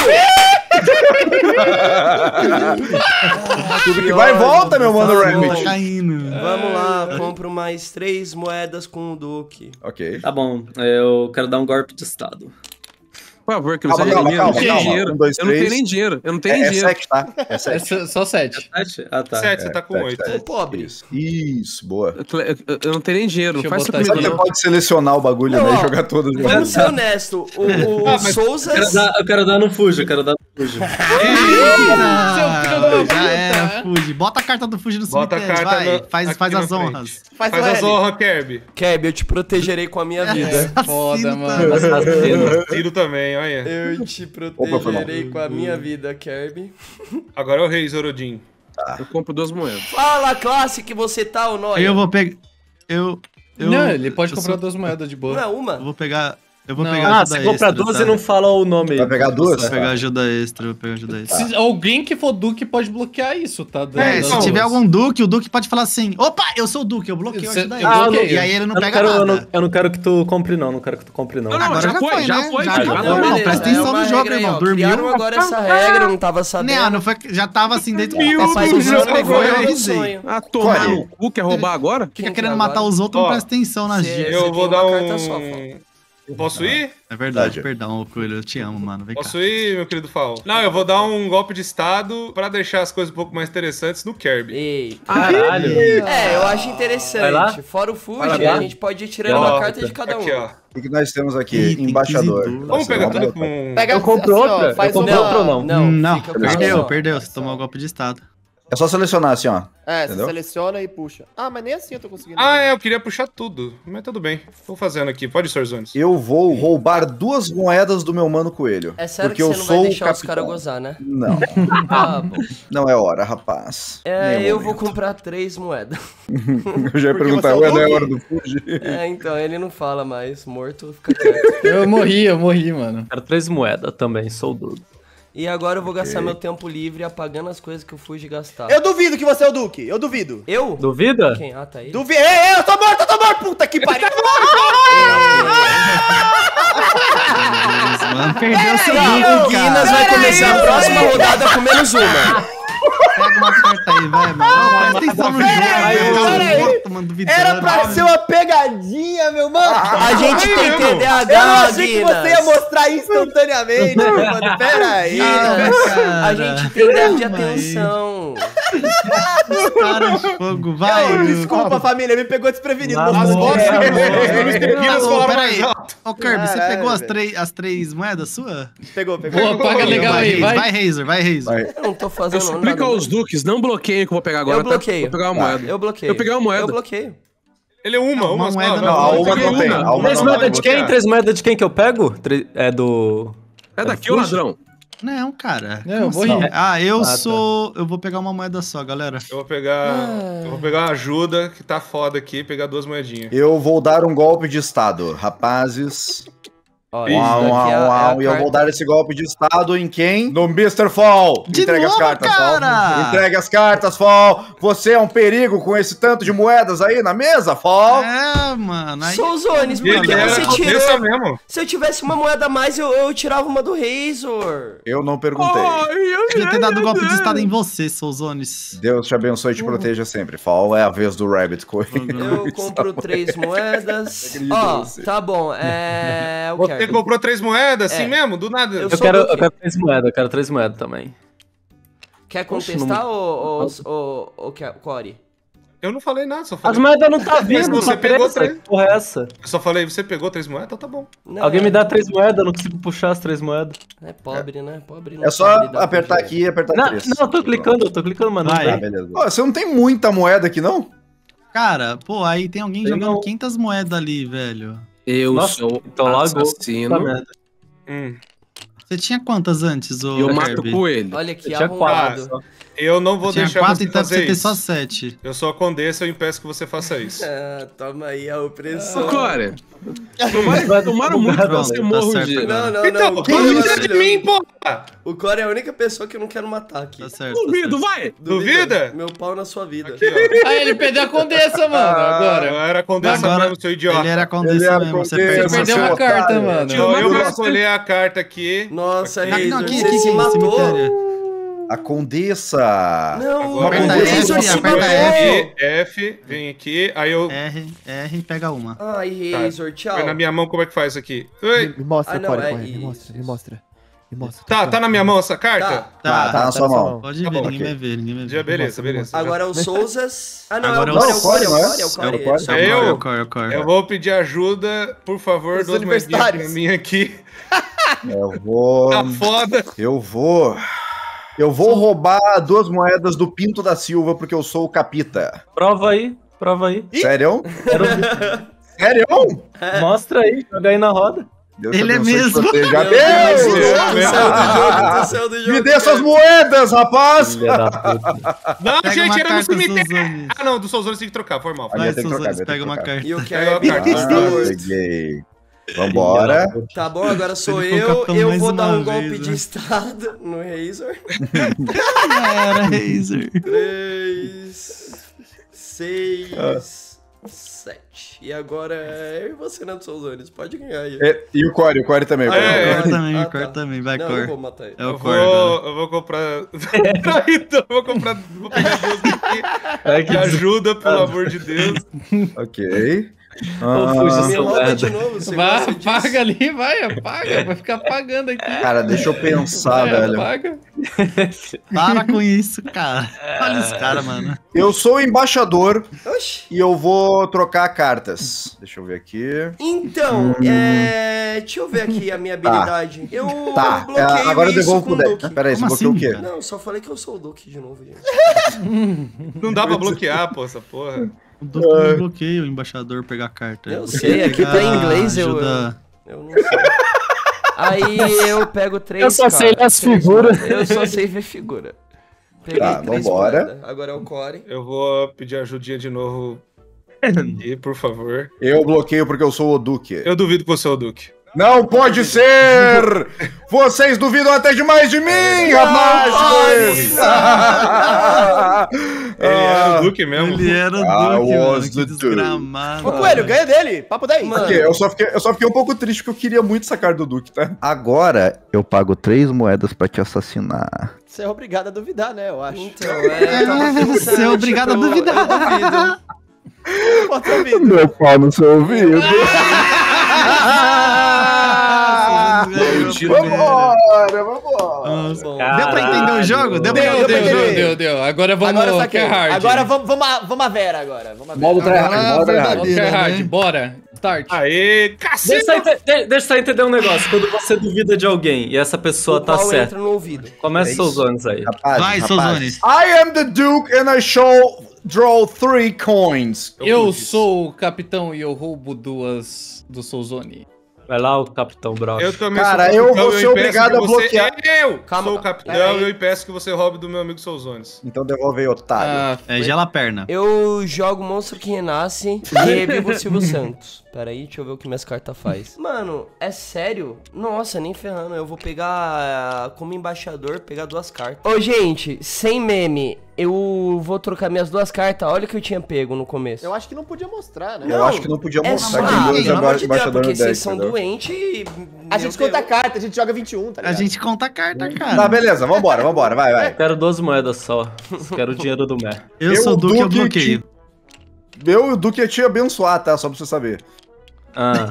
Tudo que vai e volta, meu mano Tá Rabbit. bom. Tá caindo. Vamos lá, compro mais 3 moedas com o Duque. Ok. Tá bom, eu quero dar um golpe de estado. Por favor, que Calma, você calma, dinheiro. Eu não tenho calma. dinheiro. 1, 2, Eu não tenho 3. nem dinheiro. Eu não tenho nem É dinheiro. 7, tá? É É 7. só 7. 7? Ah, tá. Sete, você tá com 8. Ô, pobre. Isso, boa. Eu não tenho nem dinheiro. Deixa Não eu faz isso botar Sabe comigo, que não. pode selecionar o bagulho, Não, né? ó, E jogar todos os Vamos ser honestos, o Souza... Eu quero dar no Fuji, eu quero dar no Fuji. Já era, fuge. Bota a carta do fuge no Bota a cemitério, carta vai. aqui Faz na as frente. honras. Faz Faz o as L. honras, Kirby. Keb, eu te protegerei com a minha vida. Foda, Assassino mano. Tiro também, olha. Eu te Opa, foi mal. protegerei com a minha vida, Kirby. Agora é o rei Zorodin. Eu compro 2 moedas. Fala a classe que você tá, ou não? Eu vou pegar. Eu. Não, ele pode eu comprar sou- 2 moedas de Não boa. é uma? Eu vou pegar. Eu vou Não. pegar Ah, ajuda você compra extra, 12 tá? e não fala o nome. Vai pegar 2? Vou pegar ajuda extra, vou pegar ajuda extra. Se alguém que for Duque pode bloquear isso, tá? É, então, se tiver algum Duque, o Duque pode falar assim: opa, eu sou o Duque, eu bloqueio a Cê- ajuda eu extra. bloqueio. E aí ele não Eu não, pega quero, nada. eu não quero que tu compre, não. Não quero que tu compre, não. Não, Agora já foi, já né? foi, Já já acabou, foi. irmão. Beleza, Presta atenção uma no jogo, regra aí, irmão. ó. Criaram Dormiu? agora essa regra, eu não tava sabendo. Não, não foi, já tava assim dentro Meu do Papai Deus, do já céu pegou foi. eu eu no sonho. Ah, tomar Olha. no cu, quer roubar agora? Fica Quem querendo que matar agora? os outros, não Ó, presta atenção nas cê- dicas. Eu tem vou uma dar carta só, Posso ir? É verdade, Pode. perdão, Coelho, eu te amo, mano. Vem cá. Posso ir, meu querido Fal? Não, eu vou dar um golpe de estado pra deixar as coisas um pouco mais interessantes no Kirby. Ei. Caralho. É, eu acho Vai lá? interessante. Fora o Fuji, Vai lá. a gente pode ir tirando Ó, uma carta de cada um. Aqui, ó. O que nós temos aqui? Ih, tem Embaixador. 15 Vamos Nossa, pegar vamos tudo botar. com... Pega Eu compro assim, outra? ó, faz Eu compro uma- outra ou não? Não, fica com Perdeu, só. perdeu. Você tomou o golpe de estado. É só selecionar assim, ó. É, Entendeu? você seleciona e puxa. Ah, mas nem assim eu tô conseguindo. Ah, é, eu queria puxar tudo. Mas tudo bem. Tô fazendo aqui. Pode ir, Sr. Zones. Eu vou roubar 2 moedas do meu mano Coelho. É sério porque que eu você não sou vai o deixar os capitão. caras gozar, né? Não, Ah, bom. não é hora, rapaz. É, Nem eu momento. vou comprar 3 moedas. Eu já ia Porque perguntar, você é o ué, não é Duque? hora do Fuji? É, então, ele não fala mais. Morto, fica quieto. Eu morri, mano. Quero 3 moedas também, sou duro. E agora eu vou gastar meu tempo livre apagando as coisas que eu fui de gastar. Eu duvido que você é o Duque, eu duvido. Eu? Duvida? Quem? Ah, tá aí. Duvido. Ei, eu tô morto, puta que pariu. Mano, perdeu seu O Duque, Guinness cara. vai começar a próxima rodada com menos uma. Pega uma carta aí, vai, mano. Ó, presta atenção no jogo, velho. Tá peraí. morto, mano, duvidando. Era pra ser uma pegadinha, meu mano. A gente tem Eu TDAH, não achei que você ia Guinness. mostrar instantaneamente, meu mano. Pera aí. A gente tem déficit de atenção. Para de fogo, vai. Desculpa, família, me pegou desprevenido. Nossa, mostrando nossa, que era. Guinness Ô, falaram peraí. mais alto. Ô, Kirby, você Caralho, pegou velho. as três moedas suas? Pegou. Boa, paga legal aí, vai. Vai, Razer, vai, Razer. Vai. Eu não tô Eu fazendo suplico nada. aos duques, não bloqueiem que eu vou pegar agora. Eu tá? bloqueio. Vou pegar uma moeda. Eu bloqueio. Eu peguei uma moeda. Eu bloqueio. Ele é uma Uma só. moeda Não, a uma peguei não tem. uma. A uma 3 não moedas tem. de quem? 3 moedas de quem que eu pego? É do... É daqui, ô ladrão. Não, cara. Não, eu Como vou assim? rir. Ah, eu Ah, tá. sou... Eu vou pegar uma moeda só, galera. Eu vou pegar uma ajuda que tá foda aqui, pegar 2 moedinhas. Eu vou dar um golpe de estado, rapazes. Ó, Uau, isso daqui é uau, a e eu vou carta- dar esse golpe de estado em quem? No Mr. Fall. De Entregue as novo, cartas, cara! Fall. Entregue as cartas, Fall. Você é um perigo com esse tanto de moedas aí na mesa, Fall. É, mano. Aí... Sou Zones, por que Ele você era tirou? cabeça mesmo. Se eu tivesse uma moeda a mais, eu tirava uma do Razor. Eu não perguntei. Devia ter dado golpe de estado em você, Souzones. Deus te abençoe e te proteja sempre, Fall. É a vez do Rabbit Coin. Eu compro 3 moedas. Acredito em Ó, você. tá bom. É. O Você Kirby. comprou 3 moedas assim É. mesmo? Do nada. Eu Eu sou quero Duque. 3 moedas, eu quero 3 moedas também. Quer contestar, ô Core? Eu não falei nada, só As falei. moedas não tá vindo, você tá pegou presa. Que porra é essa? Eu só falei, você pegou 3 moedas? Então tá bom. Não, Alguém me dá 3 moedas, eu não consigo puxar as 3 moedas. É pobre, né? Pobre não É só sabe lidar com apertar dinheiro. aqui e apertar Não, 3. eu tô clicando, mano. Vai. Não Ah, tem. beleza. Pô, você não tem muita moeda aqui, não? Cara, pô, aí tem alguém Tem jogando não. 500 moedas ali, velho. Eu Nossa, sou então lagou. assassino. Puta merda. Você tinha quantas antes, ô Eu mato Kirby? coelho. Olha que Eu tinha 4. arrombado. Eu não vou Tinha deixar 4, você então fazer você tem isso. só 7. Eu sou a Condessa, eu impeço que você faça isso. Toma aí a opressão. Core, tomaram muito pra você Tá morro certo de... agora. Não, Então, o Core é tira de maravilhoso. mim, porra! O Core é a única pessoa que eu não quero matar aqui. Tá certo. Duvido, vai! Duvida? Meu pau na sua vida. Aqui, ó. Aí ele perdeu a Condessa, mano, agora. Eu era a Condessa Agora, mesmo, seu idiota. ele era Ele condessa era mesmo, você condessa, perdeu Você perdeu uma otário. carta, mano. Eu vou escolher a carta aqui. Nossa, Aqui. Razor, Não, aqui, você aqui, se aqui, matou. cemitério. A Condessa. Não, Agora o aperta Razor F, se aperta matou. F, F, vem aqui. Aí eu. R, pega uma. Ai, Razor, tchau. Põe na minha mão como é que faz isso aqui. Oi. Me mostra, Ah, não, Core, é Core, me isso. mostra, me mostra. Me mostra. Tá na minha mão essa carta? Tá. Tá na sua mão. Pode Tá ver, bom, ninguém vai ver, ninguém vai ver. Já, beleza, beleza. Agora é o Souzas. Ah, não, Agora é o Core, é o Core, é o não é? Core, é o É o Core. Core? Isso, É eu? É o Core, é o Core. Eu vou pedir ajuda, por favor, Os duas moedinhas pra universitários. mim aqui. Eu vou. Tá foda. Eu vou roubar 2 moedas do Pinto da Silva porque eu sou o capita. Prova aí. Sério? Sério? Mostra aí, joga aí na roda. Deus Ele te é abençoe, mesmo. te proteja. Meu Deus, Deus! do céu do jogo. Me dê suas moedas, rapaz! Filha da puta. Não, Pega gente, uma era no carta, cemitério. Souzanes. Ah, não, do Souzanes tem que trocar, foi mal. Aí Vai, eu tenho que trocar, Souzanes, eu tenho pega que uma trocar. carta. E o Pega a Kirby carta. está morto. Peguei. Vambora. Tá bom, agora sou Ele foi o eu. capitão Eu mais vou dar uma um golpe vez, de né? estado no Razor. Era Razor. 3, 6, 7. E agora é eu e você, né, Souzanes? Pode ganhar aí. E o Core também. o Core. É. Core também, Ah, o Core tá. também. Vai, Não, eu não Core. vou matar ele. É o Eu Core agora. vou comprar. Então, eu vou comprar. Vou pegar duas aqui. É que Me ajuda, pelo amor de Deus. Ok. Ô, fuja, Me seu rouba merda. de novo, você Vai, gosta disso? apaga ali, vai, apaga. Vai ficar apagando aqui. Cara, deixa eu pensar, Vai, velho. apaga. Para com isso, cara. Olha esse cara, mano. Eu sou o embaixador Oxi. e eu vou trocar cartas. Deixa eu ver aqui. Então, deixa eu ver aqui a minha habilidade. Eu Tá, bloqueio agora eu isso devolvo com pro o deck. Duke. Pera aí, você Como bloqueou assim, o quê? cara? Não, só falei que eu sou o Duke de novo, gente. Não dá pra bloquear, pô, essa porra. O Duque não bloqueia o embaixador pegar a carta. Eu Você sei, aqui pegar tá em inglês, ajuda... Eu não sei. Aí eu pego 3 Eu só sei ler as figuras. Eu só sei ver figura. Peguei Tá, 3 vambora. moedas. Agora é o Core. Eu vou pedir ajudinha de novo. E por favor. Eu bloqueio porque eu sou o Duque. Eu duvido que você é o Duque. Não pode ser! Vocês duvidam até demais de mim, rapazes! Ele era o Duque mesmo. Ele era o I Duque, mano. was Que the desgramado. Ô, Coelho, ganha dele. Papo 10. Mano. Aqui, eu só fiquei um pouco triste porque eu queria muito sacar do Duque, tá? Agora eu pago 3 moedas pra te assassinar. Você é obrigado a duvidar, né, eu acho. Então, eu tava pensando, Você é obrigado a tipo, duvidar. eu duvido. Bota a vida. Meu pau no seu ouvido. Vambora! Nossa. Bom, Deu pra entender o jogo? Deu pra Deu, entender? Deu. Agora vamos Agora no saquei. Hard. Agora vamos a Vera agora. Vamos a Vera. Modo tryhard, Agora modo é tryhard. Vamos verdadeira, Hard, né? bora. Start. Aê, Deixa cacete! eu só entender um negócio. Quando você duvida de alguém e essa pessoa o tá pau certa, entra no ouvido. começa É seus isso. anos aí. Vai, Souzanes. I am the Duke and I shall draw 3 coins. Eu sou o capitão e eu roubo 2 do Souzone. Vai lá, o Capitão Brown. Eu também Cara, sou o eu capitão, vou ser impeço obrigado que a você- bloquear. Eu Calma, sou o capitão pera e eu aí. impeço que você roube do meu amigo Souzones. Então devolve aí, otário. Ah, É, gela a perna. Eu jogo Monstro que Renasce e revivo o Silvio Santos. Pera aí, deixa eu ver o que minhas cartas faz. Mano, é sério? Nossa, nem ferrando. Eu vou pegar, como embaixador, pegar 2 cartas. Ô, gente, sem meme, eu vou trocar minhas 2 cartas. Olha o que eu tinha pego no começo. Eu acho que não podia mostrar, né? Eu acho que não podia É mostrar só, que tem 2 pelo amor de Deus, embaixadores porque no deck. vocês são entendeu? doentes e... A gente conta a carta, a gente joga 21, tá A ligado? gente conta a carta, Tá, cara. beleza, vambora, vai. Quero 12 moedas só. Quero o dinheiro do Mer. Eu sou o Duque, eu Duque bloqueio. Eu e o Duque ia te abençoar, tá? Só pra você saber. Ah,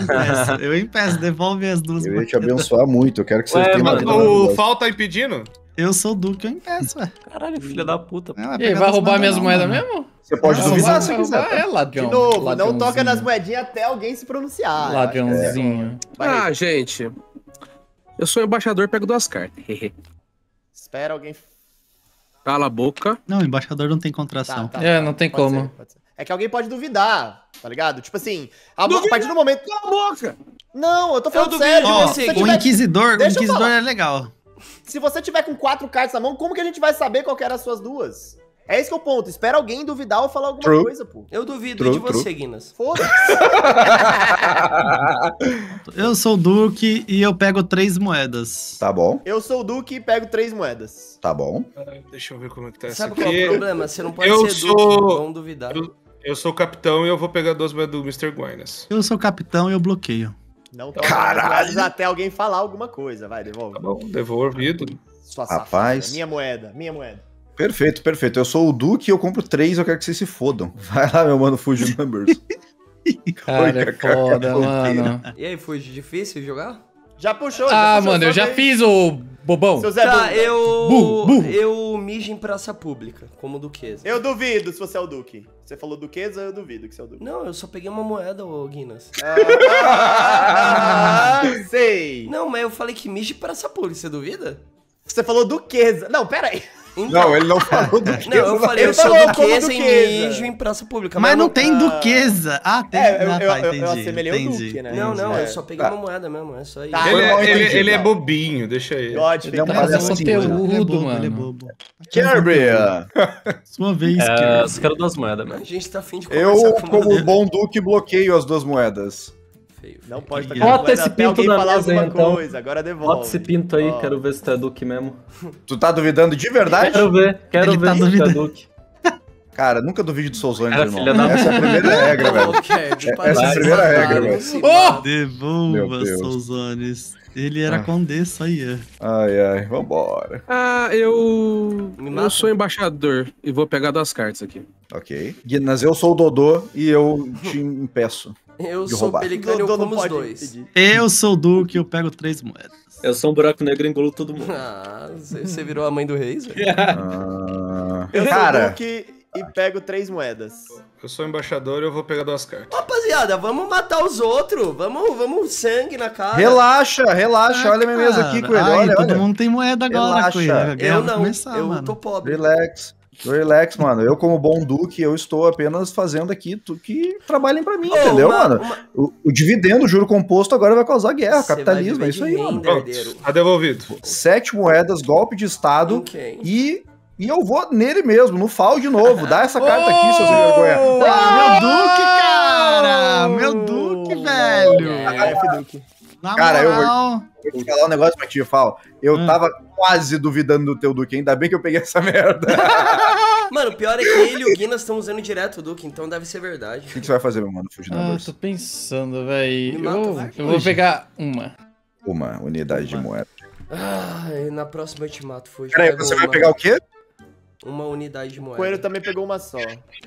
Eu impeço, devolve as 2 Eu ia te abençoar muito, eu quero que você Ué, tenha mano, uma vida O maravilhosa. Fal tá impedindo? Eu sou o Duque, eu impeço, ué. Caralho, filha da puta. Não, E aí, vai roubar minhas moedas mesmo? Você pode duvidar se quiser. É ladrão. De novo, não ladrãozinho. toca nas moedinhas até alguém se pronunciar. Ladrãozinho. Ah, gente. Eu sou embaixador, pego 2 cartas. Espera alguém... Cala a boca. Não, embaixador não tem contração. Não tem pode como. ser, pode ser. É que alguém pode duvidar, tá ligado? Tipo assim, a partir do momento... Cala a boca! Não, eu tô falando duvido sério. de Ó, você, Se o Inquisidor Deixa eu falar. é legal. Se você tiver com 4 cartas na mão, como que a gente vai saber qual que eram as suas 2? É esse que é o ponto. Espera alguém duvidar ou falar alguma True. coisa, pô. Eu duvido True, de você, Guinness. Foda-se. Eu sou o Duque e eu pego 3 moedas. Tá bom, Eu sou o Duque e pego 3 moedas. tá bom. Deixa eu ver como é que tá essa Sabe qual é o aqui. problema? Você não pode Eu ser sou- Duque, vão duvidar. Eu sou o capitão e eu vou pegar 2 moedas do Mr. Guinness. Eu sou o capitão e eu bloqueio. Não toca Caralho. nas moedas até alguém falar alguma coisa. Vai, devolve. Tá bom, devolvido. Sua Rapaz. safada. Minha moeda, minha moeda. Perfeito, perfeito. Eu sou o Duque e eu compro 3, eu quero que vocês se fodam. Vai lá, meu mano, Fuji Numbers. Cara, é foda, mano. E aí, foi difícil jogar? Já puxou, Ah, puxou mano, eu sua já vez. fiz o bobão. Seu Zé Tá, Bunda. eu mijo em praça pública, como duquesa. Eu duvido se você é o Duque. Você falou Duquesa, eu duvido que você é o Duque. Não, eu só peguei uma moeda, ô Guinness. Sei. Não, mas eu falei que mijo em praça pública, você duvida? Você falou Duquesa. Não, pera aí. Não, ele não falou Duquesa. Não, eu falei, Ele eu sou falou como duquesa e duquesa. mijo em praça pública. Mas eu não tem duquesa. Ah, tem. Eu assemelhei o Duque, né? Não, não, É. eu só peguei uma moeda mesmo, é só isso. Tá. Ele, mal é, entendido, ele é não. bobinho, deixa ele. God, Ele é um fica- Mas é palhaço. conteúdo, Ele é mano. bobo. Kirby! Sua vez, É, Kirby. eu só quero 2 moedas, A mano. gente tá afim de Eu, conversar com como você. bom Duque, bloqueio as 2 moedas. Feio. Não pode Bota tocar nas esse moedas até pinto alguém na falar mesa alguma aí, então. coisa. Agora devolve. Bota esse pinto aí, Ó. quero ver se tu é Duque mesmo. Tu tá duvidando de verdade? Quero ver Ele se tá tu é duvidando. Duque. Cara, nunca duvide dos seus ônibus, Cara, irmão. filha da Essa é a primeira regra, velho. Ô, Kerb, para Essa é a de primeira matar, regra, não velho. se Oh! mata. Meu Devolva, Deus. Souzones. Ele era condessa aí. Ai, ai, vambora. Ah, eu. Me mata. Eu sou embaixador e vou pegar 2 cartas aqui. Ok. Guinness, eu sou o Dodô e eu te impeço. Eu De sou roubar. pelicano e eu Dodô não como os pode dois. impedir. Eu sou o Duque e eu pego 3 moedas. Eu sou um buraco negro e engulo todo mundo. Ah, você virou a mãe do Reis, velho? Eu sou o Cara, Duque e pego 3 moedas. Eu sou embaixador e eu vou pegar 2 cartas. Rapaziada, vamos matar os outros. Vamos sangue na cara. relaxa, relaxa. Olha a minha mesa aqui, Coelho. Ai, Olha, todo olha. mundo tem moeda agora, Relaxa. Coelho. A guerra Eu vai não, começar, eu mano. tô pobre. Relax. Relax, mano. Eu, como bom Duque, eu estou apenas fazendo aqui tudo que trabalhem pra mim, Ô, entendeu, uma- mano? uma- O dividendo, o juro composto agora vai causar guerra, Você capitalismo, vai é isso aí, viver de mano. renda, Pronto, herdeiro. tá devolvido. 7 moedas, golpe de estado Em quem? e eu vou nele mesmo, no FAO de novo. Dá essa carta aqui, seus vergonha. Ah, meu Duque, cara! Meu Duque, velho! F Duque. Na Cara, eu vou- moral. Vou te falar um negócio pra ti, FAO. Eu tava quase duvidando do teu Duque, ainda bem que eu peguei essa merda. Mano, o pior é que ele e o Guinness estão usando direto o Duque, então deve ser verdade. O que você vai fazer, meu mano, Fuji Ah, Numbers? tô pensando, véi. Me mata, vai. Eu vou pegar uma. Uma unidade de moeda. Ai, na próxima eu te mato, Fuji. Peraí, Pega você vai uma- pegar o quê? Uma unidade de O moeda. Coelho também pegou uma só.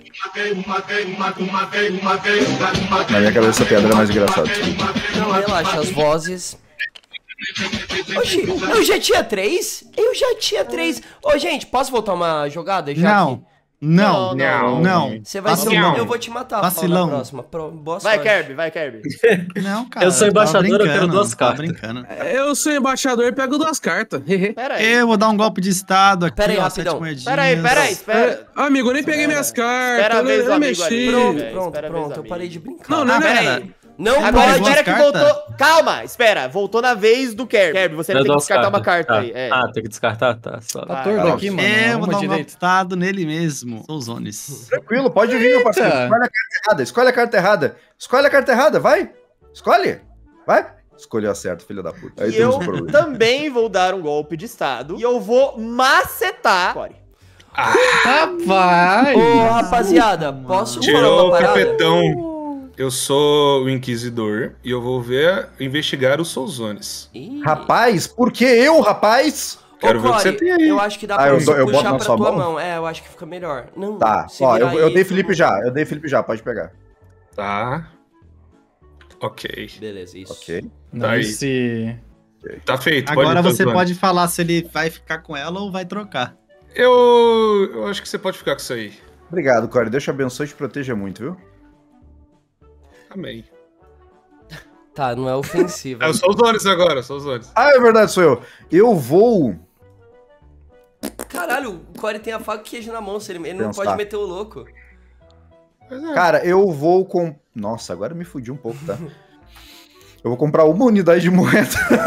Na minha cabeça, a pedra é mais engraçada. Não, relaxa, as vozes. Oxi, eu já tinha 3? Eu já tinha 3. Ô, gente, posso voltar uma jogada já? Não. aqui? Não, Não, não. Você vai ser Vacilão. Eu vou te matar, Vacilão. na próxima. Boa Vai, sorte. Kirby, vai, Kirby. Não, cara. Eu sou tava embaixador, eu quero brincando, 2 tava cartas. brincando. Eu sou embaixador e pego 2 cartas. Pera aí. Eu vou dar um golpe de estado aqui, Pera aí, ó, rapidão. 7 moedinhas. Pera aí, espera. Amigo, eu nem peguei minhas cartas. Espera a vez eu do nem amigo ali. mexi. Pronto, É, pronto, espera a pronto. vez, Eu amigo. parei de brincar. Não, não, Pera não. aí. Não Agora pode. espera que Duas voltou. Calma, espera. Voltou na vez do Kirby. Kirby, você ainda tem que descartar uma carta aí. É. Ah, tem que descartar? Tá, só. Tá Vai, torto vai. aqui, mano. Eu vou Arruma dar um golpe de direito. estado nele mesmo. Sou os Zones. Tranquilo, pode vir, meu parceiro. Eita. Escolhe a carta errada, escolhe a carta errada. Escolhe a carta errada, vai. Escolhe. Vai. Escolheu a certa, filho da puta. Aí E temos eu um problema. também vou dar um golpe de estado. E eu vou macetar. Core. Rapaz! Ô, rapaziada, posso falar Tirou uma o parada? capetão. Eu sou o inquisidor e eu vou investigar os Souzones. Ih. Rapaz, por que eu, rapaz? Quero Ô, ver o que Core, você tem aí. Eu acho que dá Ah, pra eu você dou- eu boto puxar na pra sua tua mão? mão. É, eu acho que fica melhor. Não, Tá, se ó, virar eu aí, dei Felipe já, pode pegar. Tá. Ok. Beleza, isso. Ok. Não, Aí. esse... Tá feito. Agora ir, você Antônio. pode falar se ele vai ficar com ela ou vai trocar. Eu acho que você pode ficar com isso aí. Obrigado, Corey. Deus te abençoe e te proteja muito, viu? Amém. Tá, não é ofensivo. Eu sou os olhos agora, sou os olhos. Ah, é verdade, sou eu. Eu vou... Caralho, o Corey tem a faca e queijo na mão, ele não Pensar. pode meter o louco. Cara, eu vou com... Nossa, agora eu me fudi um pouco, tá? Eu vou comprar uma unidade de moeda.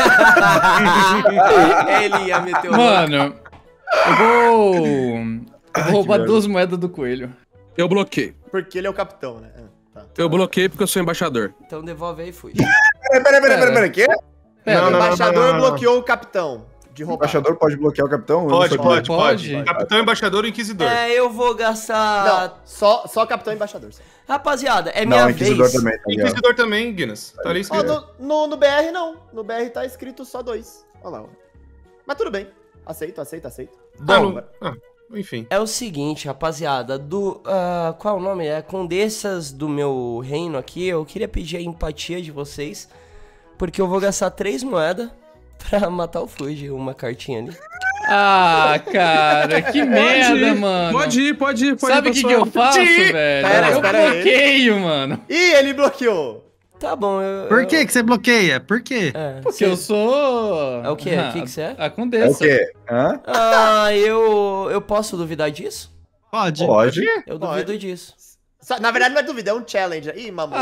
Ele ia meter o louco. Mano, eu vou roubar 2 moedas do coelho. Eu bloqueei. Porque ele é o capitão, né? Tá. Eu bloqueei porque eu sou embaixador. Então devolve aí e fui. Peraí, quê? O embaixador bloqueou o capitão de O roubar. embaixador pode bloquear o capitão? Pode. Capitão, embaixador e inquisidor. Eu vou gastar... Não, só capitão e embaixador. Rapaziada, é minha Não, Inquisidor vez. também. Tá ligado? Inquisidor também, Guinness. Tá ali Ó, escrito. no BR não. No BR tá escrito só 2. Olha lá. Ó. Mas tudo bem. Aceito. Bom, enfim. É o seguinte, rapaziada, qual o nome? Condessas do meu reino aqui, eu queria pedir a empatia de vocês, porque eu vou gastar 3 moedas pra matar o Fuji, uma cartinha ali. Ah, cara, que merda, mano. Pode ir. Sabe o que eu faço, velho? Eu bloqueio, mano. Ih, ele bloqueou. Tá bom, Por que você bloqueia? Por quê? Porque eu sou... É o quê? O que você é? A É o condessa. quê? Hã? Eu posso duvidar disso? Pode. Pode. Eu duvido disso. Na verdade não é dúvida, é um challenge. Ih, mamão.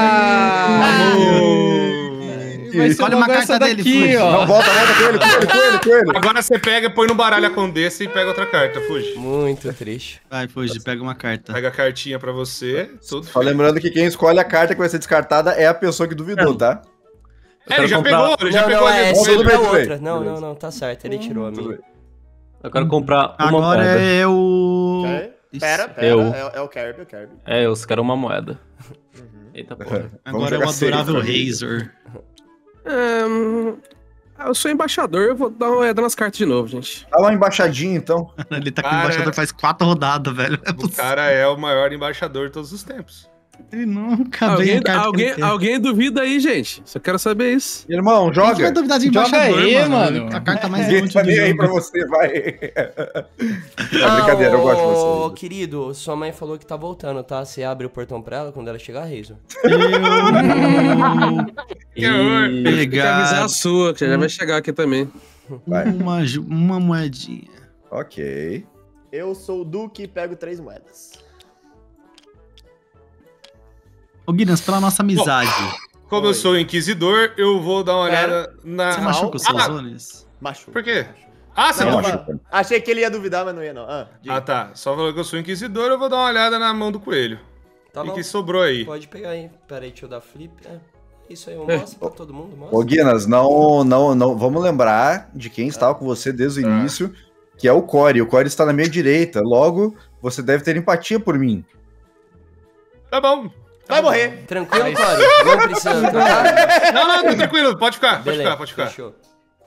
Vai ser Escolhe uma essa carta dele, daqui, Fuji. ó. Não, volta coelho. Agora você pega, põe no baralho a condessa e pega outra carta, Fuji. Muito triste. Vai, Fuji, pega uma carta. Pega a cartinha pra você, tudo Só lembrando que quem escolhe a carta que vai ser descartada é a pessoa que duvidou, tá? ele já pegou, ele já Não, pegou não, ali. é Tudo sempre bem, a tudo bem. outra. Não, tá certo, ele tirou a minha. Eu quero comprar uma Agora moeda. é o... Pera, Eu. é o Kirby, É, eu quero uma moeda. Eita porra. Agora é o adorável Razor. Eu sou embaixador, eu vou dar uma olhada nas cartas de novo, gente. Dá uma embaixadinha, então. Ele tá com o Cara, embaixador faz 4 rodadas, velho. É O possível. cara é o maior embaixador de todos os tempos. Ele nunca veio a carta que ele tem. Alguém duvida aí, gente. Só quero saber isso. Irmão, Quem que vai joga. duvidar de Joga embaixador, aí, mano? mano. A carta mais Ninguém inútil tá do nem aí pra jogo. você, vai. É brincadeira, eu gosto de você. Querido, sua mãe falou que tá voltando, tá? Você abre o portão pra ela quando ela chegar, Razor. Que horror. Tem que avisar a Pegar sua, que já vai chegar aqui também. Vai. uma moedinha. Ok. Eu sou o Duque e pego 3 moedas. Ô, Guinness, pela nossa amizade, Como eu sou o inquisidor, eu vou dar uma olhada na... você machuca os seus zones? Machuca. Por quê? Ah, você Não, não... mas- achei que ele ia duvidar, mas não ia, não. Diga. Ah, tá. Só falou que eu sou inquisidor, eu vou dar uma olhada na mão do coelho. Tá O bom. que sobrou aí? Pode pegar aí. Pera aí, deixa eu dar flip. Isso aí, eu mostro pra todo mundo, mostra. Ô, Guinness, não. Vamos lembrar de quem estava com você desde o início, que é o Corey. O Corey está na minha direita. Logo, você deve ter empatia por mim. Tá bom. Vai morrer. Tranquilo, Corey? Não precisa trocar? Não, tá tranquilo. Pode ficar, Beleza, pode ficar. Fechou.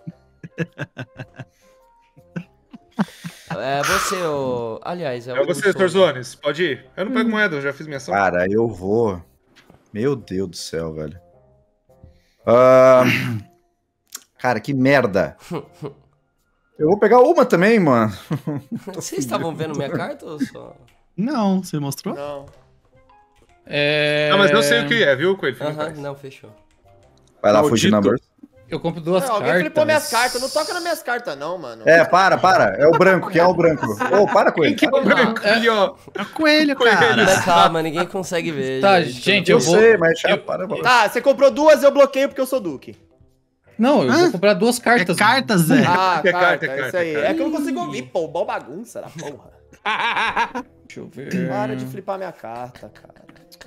É você, o... Aliás, É você, Torzones. Pode ir. Eu não pego moeda, eu já fiz minha ação. Cara, eu vou... Meu Deus do céu, velho. Cara, que merda. Eu vou pegar uma também, mano. Vocês estavam vendo minha carta ou só... Não, você mostrou? Não. Ah, mas eu sei o que é, viu, Coelho? Aham, não, fechou. Vai lá, Maldito. Fuji Numbers. Eu compro 2 Não, cartas. alguém flipou minhas cartas. Não toca nas minhas cartas, não, mano. É, para. É o branco. Quem é o branco? Ô, para com ele. Que é o branco ali, ó. É o coelho, cara. Mas calma, ninguém consegue ver. Tá, gente, eu vou... sei, mas é chato. Para. Tá, você comprou 2, eu bloqueio porque eu sou Duque. Não, eu vou comprar 2 É cartas. cartas, Zé. Ah, É carta, carta, isso aí. carta. É que eu não consigo ouvir, pô. Bom bagunça da porra. Deixa eu ver. Para de flipar minha carta, cara.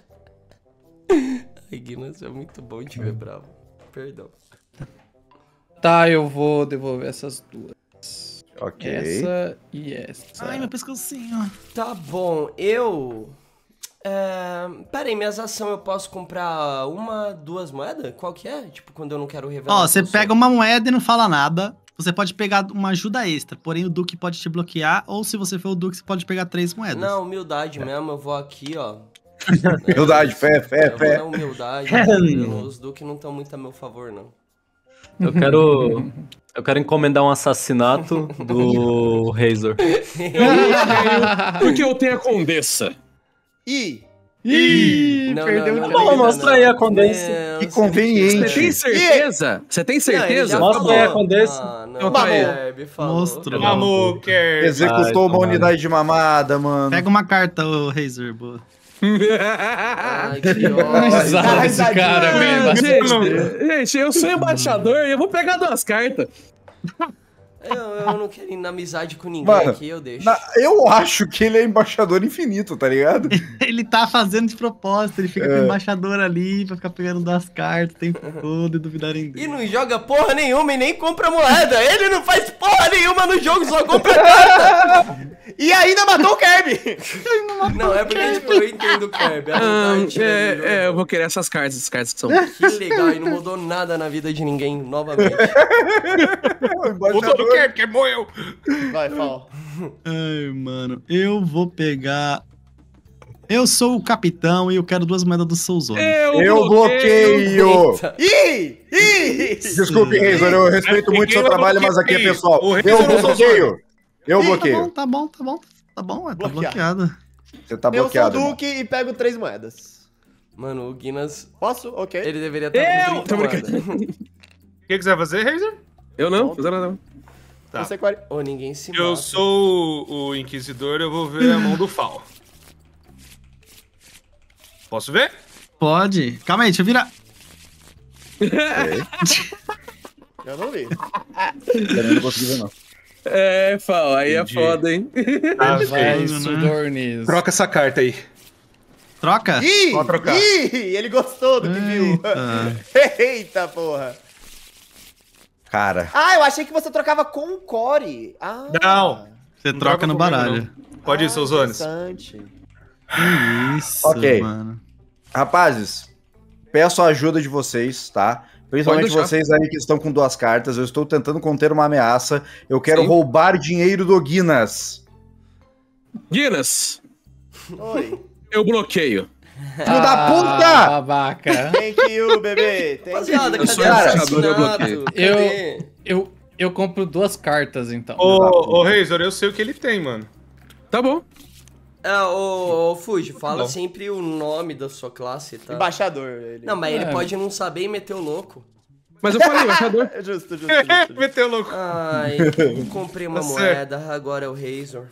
Ai, Guinness, é muito bom te ver bravo. Perdão. Tá, eu vou devolver essas 2. Ok. Essa e essa. Ai, meu pescocinho. Tá bom, Pera aí, minhas ações eu posso comprar 1, 2 moedas? Qual que é? Tipo, quando eu não quero revelar. Ó, você que eu sou. pega uma moeda e não fala nada. Você pode pegar uma ajuda extra, porém o Duque pode te bloquear, ou se você for o Duque, você pode pegar 3 moedas. Não, humildade mesmo, eu vou aqui, ó. Humildade, fé. Eu vou na humildade. Os Duques não estão muito a meu favor, não. Eu quero encomendar um assassinato do Razor. Porque eu tenho a Condessa. Ih! Perdeu não, de Bom, mostra aí a Condessa. Que conveniente. Você tem certeza? Você tem certeza? Mostra aí a Condessa. Não, tá aí. Kirby falou. Mostrou. Vamos, Kirby. Executou uma unidade de mamada, mano. Pega uma carta, ô Razor, boa. Ai, que ódio. Risada desse cara, velho. Gente, eu sou embaixador e eu vou pegar 2 cartas. Eu não quero ir na amizade com ninguém Mano, aqui, eu deixo. Eu acho que ele é embaixador infinito, tá ligado? Ele tá fazendo de propósito, ele fica com o embaixador ali pra ficar pegando 2 cartas o tempo todo e duvidarem E dele. não joga porra nenhuma e nem compra moeda. Ele não faz porra nenhuma no jogo, só compra carta. E ainda matou o Kirby! Não, é porque tipo, eu entendo o Kirby. Ela não tá tirando do jogo. Eu vou querer essas cartas que são. Que legal, e não mudou nada na vida de ninguém novamente. Voltou do Kirby, que morreu. Vai, Fal. Ai, mano, eu vou pegar... Eu sou o capitão e eu quero 2 moedas do Soulzone. Eu bloqueio! Ih! Desculpe, Razor, eu respeito muito o seu trabalho, mas aqui é pessoal. Eu bloqueio! Eu bloqueio. Tá bom, tá bloqueado. Você tá Eu sou o bloqueado. irmão. Duque e pego 3 moedas. Mano, o Guinness, Posso? Ok. ele deveria estar com 30 moedas. O que você vai fazer, Razor? Eu não, fiz nada não. Tá. Você 40. Ô, ninguém se mata. Eu sou o Inquisidor, eu vou ver a mão do Fal. Posso ver? Pode. Calma aí, deixa eu virar. Eu não vi. Eu não consegui ver, não. Fal, aí Entendi. é foda, hein? Vai, né? Sudornis. Troca essa carta aí. Troca? Ih! Pode trocar. Ih! Ele gostou do que viu. Eita. Eita, porra. Cara, Ah, eu achei que você trocava com o Core. Ah. Não. Você Não troca no troca comigo, baralho. Pode ir, seus zones. Interessante. Que isso, Ok. mano. rapazes, peço a ajuda de vocês, tá? Principalmente Pode deixar. vocês aí que estão com 2 cartas. Eu estou tentando conter uma ameaça. Eu quero Sim. roubar dinheiro do Guinness. Guinness, Oi. eu bloqueio. Filho da puta! Babaca. Thank you, bebê. Thank Rapaziada, you. Eu sou cadê o embaixador, eu assassinato? bloqueio. Cadê? Eu compro 2 cartas, então. Ô, Razor, eu sei o que ele tem, mano. Tá bom. Ô, Fuji, fala Bom. sempre o nome da sua classe, tá? Embaixador. Ele. Não, mas ele É. pode não saber e meter o louco. Mas eu falei, embaixador. É justo. Meteu louco. Ai, comprei uma Tá moeda, agora é o Razor.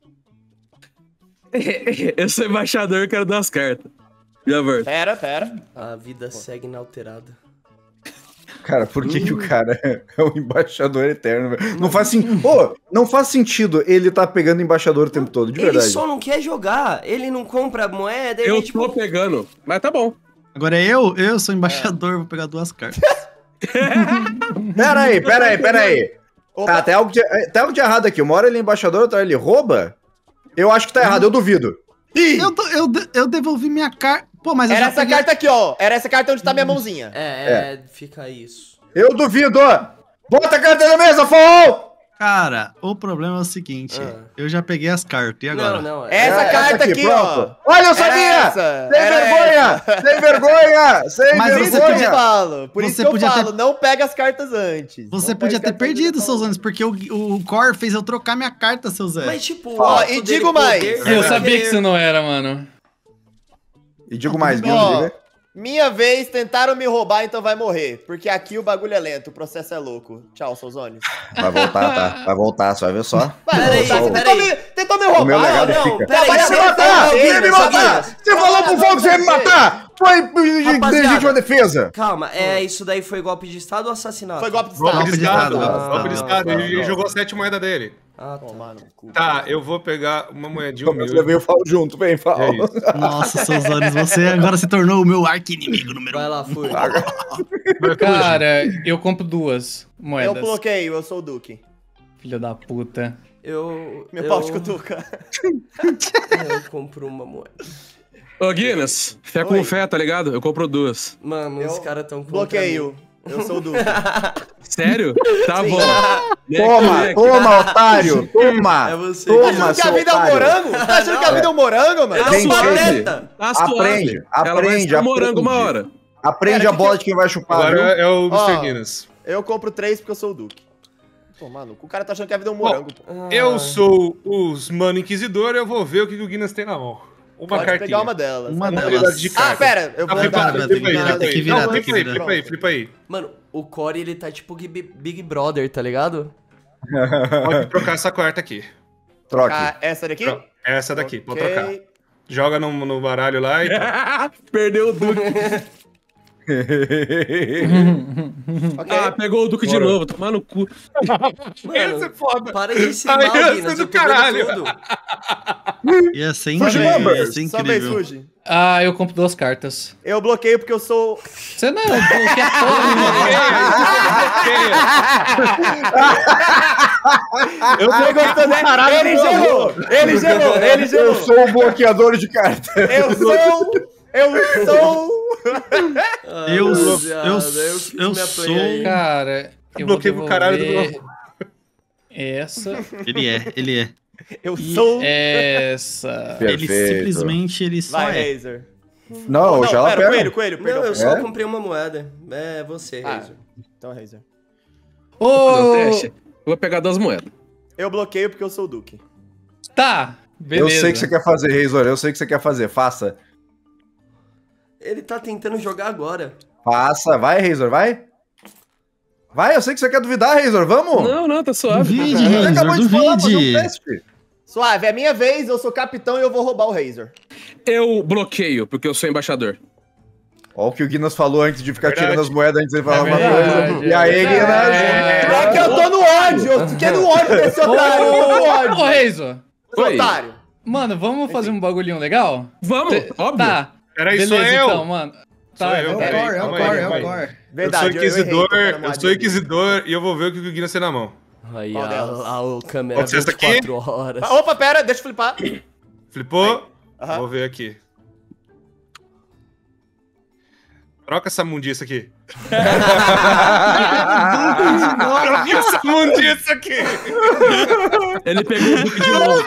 Eu sou embaixador, quero dar as cartas. Já ver. Pera. A vida segue inalterada. Cara, por que, que o cara é o embaixador eterno, velho? Não faz não faz sentido ele tá pegando embaixador o tempo todo, de Ele verdade. só não quer jogar, ele não compra moeda, ele Eu tipo... tô pegando, mas tá bom. Agora eu sou embaixador, vou pegar 2 cartas. Pera aí. Opa. Tá, tem algo de errado aqui. Uma hora ele é embaixador, outra hora ele rouba. Eu acho que tá errado, eu duvido. Ih! Eu devolvi minha carta. Pô, mas eu Era já essa peguei... carta aqui, ó. Era essa carta onde tá minha mãozinha. Fica isso. Eu duvido. Bota a carta na mesa, Fall! Cara, o problema é o seguinte. Eu já peguei as cartas, e agora? Não, Essa carta aqui, ó. pronto. Olha, eu sabia! Essa, Sem era vergonha! essa. Sem vergonha! Sem Mas Por isso que eu vergonha! falo. Por isso Você que eu podia ter- falo. Não pega as cartas antes. Você Não podia pega ter as cartas perdido, antes. seus anos, porque o Core fez eu trocar minha carta, seu Zé. Mas tipo, Ó, o ato e dele digo mais. poder- Eu sabia que você não era, mano. E digo mais, Guilherme, Ó, diga. minha vez, tentaram me roubar, então vai morrer. Porque aqui o bagulho é lento, o processo é louco. Tchau, Souzones. Vai voltar, tá? Vai voltar, você vai ver só. Vai, Peraí, voltar. peraí. Tentou me O meu roubar. legado não, fica. peraí, Vai você me matar! tá- Você ia me matar! Você falou pro fogo que você ia me matar! Foi legítima defesa! Calma, isso daí foi golpe de estado ou assassinato? Foi golpe de Golpe estado. de estado. Ah, Golpe de estado. não, Ele jogou 7 moedas dele. Ah, tá. Tomar no cu. Tá, eu vou pegar uma moedinha Você humilde. veio falar junto, vem, fala. É isso. Nossa, seus anos, você agora se tornou o meu arqui-inimigo número 1. Vai lá, Fuji. Cara, eu compro 2 Eu moedas. bloqueio, eu sou o Duque. Filho da puta. Meu pau de cutuca. Eu compro uma moeda. Ô, Guinness, fé com Oi. fé, tá ligado? Eu compro 2. Mano, Eu os caras tão contra Bloqueio. Eu sou o Duque. Sério? Tá bom. Toma, otário! Toma! É você. Tá Toma, achando que a seu vida é um otário. morango? Tá achando que a vida é um morango, mano? Ele é um Gente, pateta. Tá suave. Aprende, Ela vai aprende, ser morango uma aprende. hora. Aprende Cara, a bola de quem vai chupar, Agora viu? é o Mr. Ó. Guinness. Eu compro 3 porque eu sou o Duque. Pô, mano, o cara tá achando que a vida é um morango. Eu sou os Mano Inquisidor, eu vou ver o que o Guinness tem na mão. Uma Pode cartinha. pegar uma delas. Uma Habilidade delas. de carta. Pera, eu vou Flipa dar. aí, flipa aí, tem que virar, tem que virar. flipa aí. Mano, o Corey, ele tá tipo Big Brother, tá ligado? Pode trocar essa carta aqui. Troque. Essa daqui? Essa daqui, pode Ok. trocar. Joga no baralho lá e tá. Perdeu o Duque. Ok. Ah, pegou o Duque de novo, tomar no cu. Essa é foda. Para de ensinar, Ai, essa Guinness, é do eu tô vendo caralho. tudo. Ia ser Fuji incrível, Lumber. ia ser Sua vez, incrível. Fuji. Ah, eu compro 2 cartas. Eu bloqueio porque eu sou... Você não, bloqueia porra nenhuma. Eu tô gostando, né? Ele gelou! Ele gelou! Ele Eu gelou! sou o bloqueador de carta. Eu sou... Eu me sou... apanhei. Cara, eu Bloqueio vou pro caralho do devolver essa Ele é. Eu e sou... essa. Ele Perfeito. simplesmente, ele só Vai, é. Razer. Não, Não, já ela pera, pega. Coelho, Não, perdão. eu só É? comprei uma moeda. É você, Ah, Razer. então Razer. Fazer um Ô, teste. Vou pegar 2 moedas. Eu bloqueio porque eu sou o Duque. tá, beleza. Eu sei o que você quer fazer, Razor. Eu sei o que você quer fazer. Faça. Ele tá tentando jogar agora. Faça. Vai, Razor, vai. Vai, eu sei que você quer duvidar, Razor. Vamos. Não, tá suave. Duvide, Você Razor, acabou de falar, fazer um duvide. teste. Suave, é minha vez, eu sou capitão e eu vou roubar o Razer. Eu bloqueio, porque eu sou embaixador. Olha o que o Guinness falou antes de ficar Verdade. tirando as moedas antes de falar uma verdade, coisa. E aí, Guinness? É que eu tô no ódio, eu fiquei no ódio desse otário, eu tô no Ô, ódio. Reizo, Oi. Otário. mano, vamos fazer um bagulhinho legal? Vamos, óbvio. Tá, Peraí, beleza sou eu. então, mano. Sou Tá, eu, é o peraí, core, é o calma aí, core, é calma o aí. core. Verdade, eu sou inquisidor, errei, eu sou inquisidor e eu vou ver o que o Guinness tem na mão. Aí, Qual delas? a câmera Pode ser essa aqui? 24 horas. Opa, pera, deixa eu flipar. Flipou? Aham. Vou ver aqui. Troca essa mundiça aqui. Troca essa mundiça aqui. Ele pegou o Duque de novo.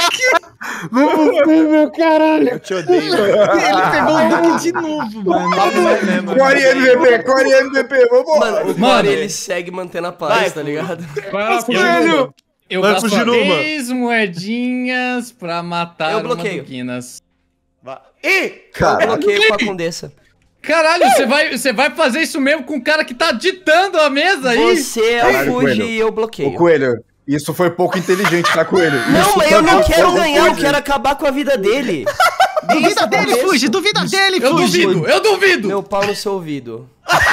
Eu te odeio. Ele pegou o Duque de novo, mano. Core MVP, Core MVP, vamos. Mano, o Mano, Core, ele segue mantendo a paz, Vai, tá ligado? Vai lá, Velho! Eu Vai gasto fugir numa. 3 moedinhas pra matar Eu uma bloqueio. do Guinness. Vai. Ih! Eu Caralho. bloqueio com a Condessa. Caralho, você vai fazer isso mesmo com o cara que tá ditando a mesa aí? Você é o Caralho, Fuji Coelho. e eu Ô, bloqueio. Coelho, isso foi pouco inteligente, tá, Coelho? Não, Isso eu foi não pouco quero ganhar, eu inteligente. quero acabar com a vida dele. Duvida dele, Fuji, duvida dele, Eu Fuji. duvido, eu duvido! Meu pau no seu ouvido.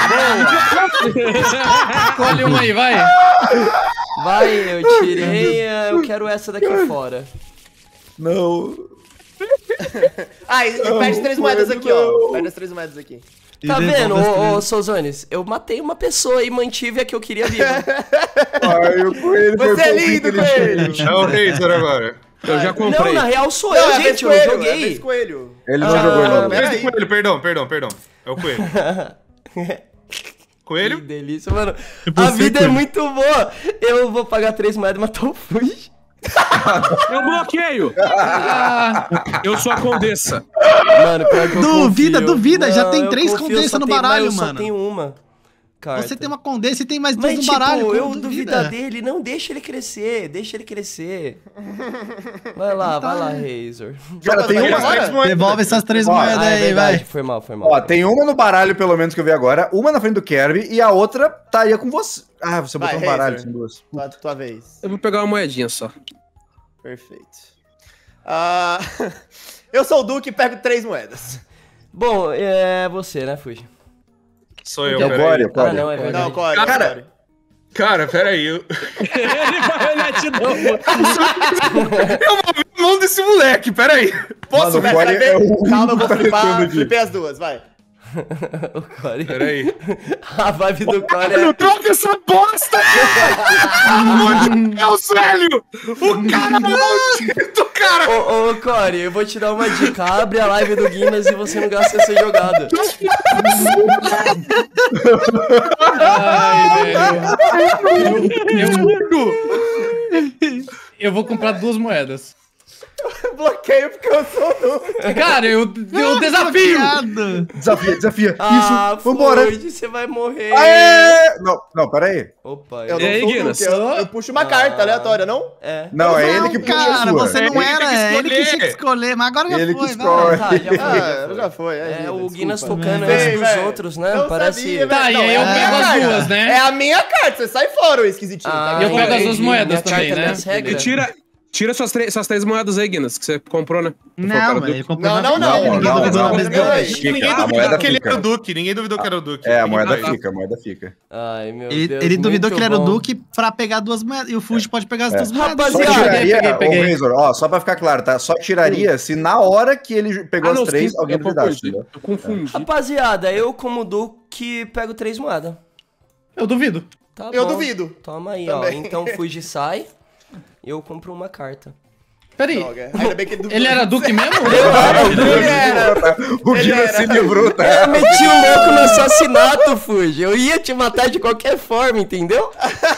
Escolhe uma aí, vai. Vai, eu tirei, eu quero essa daqui fora. Não. Ah, e perde 3 moedas aqui, ó. Perde as 3 moedas aqui. Tá E vendo, devolve as ô três. Souzanes? Eu matei uma pessoa e mantive a que eu queria viva. Ai, o Coelho foi Você é pouco lindo, inteligente. Coelho! É o Razor agora. Eu já Não, comprei. na real sou Não, eu, é a vez gente, eu Coelho, não é a vez joguei. Coelho. Ele não jogou Ah, não. pera Vez do aí. Coelho, perdão. É o Coelho. Que Coelho? delícia, mano. E A você, vida é Coelho? muito boa. Eu vou pagar 3 moedas e matar o Fuji. Eu bloqueio. Eu sou a Condessa. Mano, pior que eu Duvida, confio. duvida, já Não, tem eu 3 confio, Condessa só no tem- mas baralho, eu só mano. tenho uma carta. Você tem uma Condessa e tem mais 2 Mas, no tipo, baralho. eu como duvidar dele. Não, deixa ele crescer, Vai lá, Razor. Cara, tem Joga uma... agora? Devolve essas 3 Ó, moedas Ah, é aí, verdade, vai. foi mal. Ó, tem uma no baralho, pelo menos, que eu vi agora. Uma na frente do Kirby e a outra tá aí com você. Ah, você Vai, botou no baralho, Razor. são duas. Tua vez. Eu vou pegar uma moedinha só. Perfeito. Ah, eu sou o Duque e pego 3 moedas. Bom, é você, né, Fuji? Sou eu, É o peraí. Core, Core. Ah, não, é verdade. Não, Core. Cara, Core. Cara, peraí. Ele vai olhar de novo. Eu vou ver o nome desse moleque, peraí. Posso Mano, ver? o Core Vai é ver? o Calma, eu vou tá flipar. tentando aqui. Flipei as duas, vai. O Core. Peraí. A vibe do Core Não é... troca essa bosta! Meu Deus, velho! O cara é maldito, cara! Ô, Core, eu vou te dar uma dica. Abre a live do Guinness e você não gasta essa jogada. Ai, velho. Eu vou comprar 2 moedas. Eu bloqueio porque eu sou Duque. Cara, eu desafio. Desafia. Ah, Isso, vambora. Floyd, você vai morrer. Aê! Não, pera aí. Opa, Eu E aí, não sou Guinness? Duque, eu puxo uma carta aleatória, não? É. Não, é ele que puxa a Cara, sua. você não era, é ele que escolher. tinha que escolher, mas agora já Ele que foi, escolhe. Tá, já foi. Já foi. É, o Guinness desculpa. tocando Bem, antes dos velho, outros, né? não Parece... sabia, velho. Tá, e Não, aí é eu a minha pego as carta. duas, né? É a minha carta, você sai fora, o esquisitinho. Ah, tá? eu pego as duas entendi. moedas Minha também, carta, né? minhas regras. Tira suas três moedas aí, Guinness, que você comprou, né? Não, mas ele comprou. Não, Ninguém duvidou não. mesmo. Ninguém A duvidou moeda que ele fica. era o Duque. Ninguém duvidou que era o Duque. É, a Ninguém moeda duvidou. fica. Ai, meu Deus. Ele duvidou muito que ele era o bom. Duque pra pegar duas moedas. E o Fuji pode pegar as duas moedas. Só Rapaziada, tiraria, peguei. ô Razor, ó, só pra ficar claro, tá? Só tiraria se na hora que ele pegou as três, alguém duvidasse. Entendeu? Eu confundi. Rapaziada, eu como Duque pego 3 moedas. Eu duvido. Tá Eu bom. duvido. Toma aí, Também. ó. Então Fuji sai e eu compro uma carta. Peraí. Droga. Ainda bem que ele duvidou. Ele era Duque mesmo? Ele era. O Guinness se livrou, tá? Eu meti o louco no assassinato, Fuji. Eu ia te matar de qualquer forma, entendeu?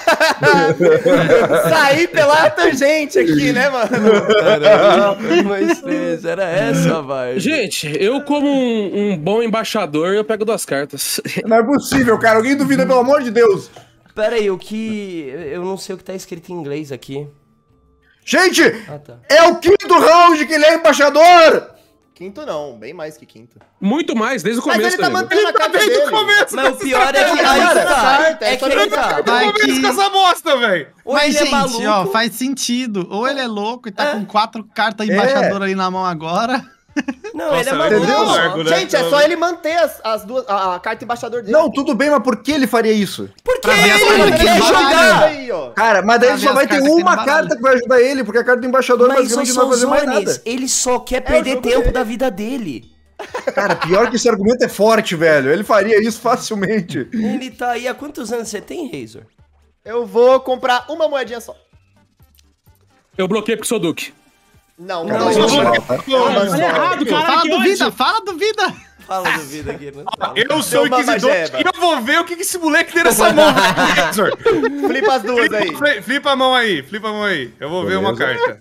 Saí pela tangente aqui, né, mano? Caramba, mas era essa, vai. Gente, eu como um bom embaixador, eu pego 2 cartas. Não é possível, cara. Alguém duvida, pelo amor de Deus. Pera aí, o que... Eu não sei o que tá escrito em inglês aqui. Gente, Ah, tá. é o 5º round que ele é embaixador. Quinto não, bem mais que quinto. Muito mais, desde o Mas começo, ele tá amigo. mantendo a carta dele. Mas o pior é que... Cara, Aí que tá. carta, É é que só aí tá. Vai Começa que... com essa bosta, velho. Ou Mas, ele é gente, maluco... ó, faz sentido. Ou ele é louco e tá com 4 cartas embaixador ali na mão agora. Não, ele é Nossa, maluco. entendeu? Largo, né? Gente, é só ele manter as duas, a carta embaixador dele. Não, tudo bem, mas por que ele faria isso? Porque Pra ver as ele não cartas quer que ele jogar. Aí, ó. Cara, mas daí Pra ele ver só as vai ter cartas aqui no uma baralho. carta que vai ajudar ele, porque a carta do embaixador Mas o basicamente não vai fazer mais Souzones, nada. ele só quer perder jogo tempo dele. da vida dele. Cara, pior que esse argumento é forte, velho. Ele faria isso facilmente. Ele tá aí há quantos anos você tem, Razor? Eu vou comprar uma moedinha só. Eu bloqueei porque sou Duque. Não, Cara, não, mas não. eu vou- tá? Uma só. Errado, Fala duvida, fala duvida. Fala do vida aqui, né? Eu sou o Deu uma Inquisidor mageba. e eu vou ver o que esse moleque tem nessa mão. Razor. Flipa as duas aí. Flipa a mão aí, flipa a mão aí. Eu vou ver uma carta.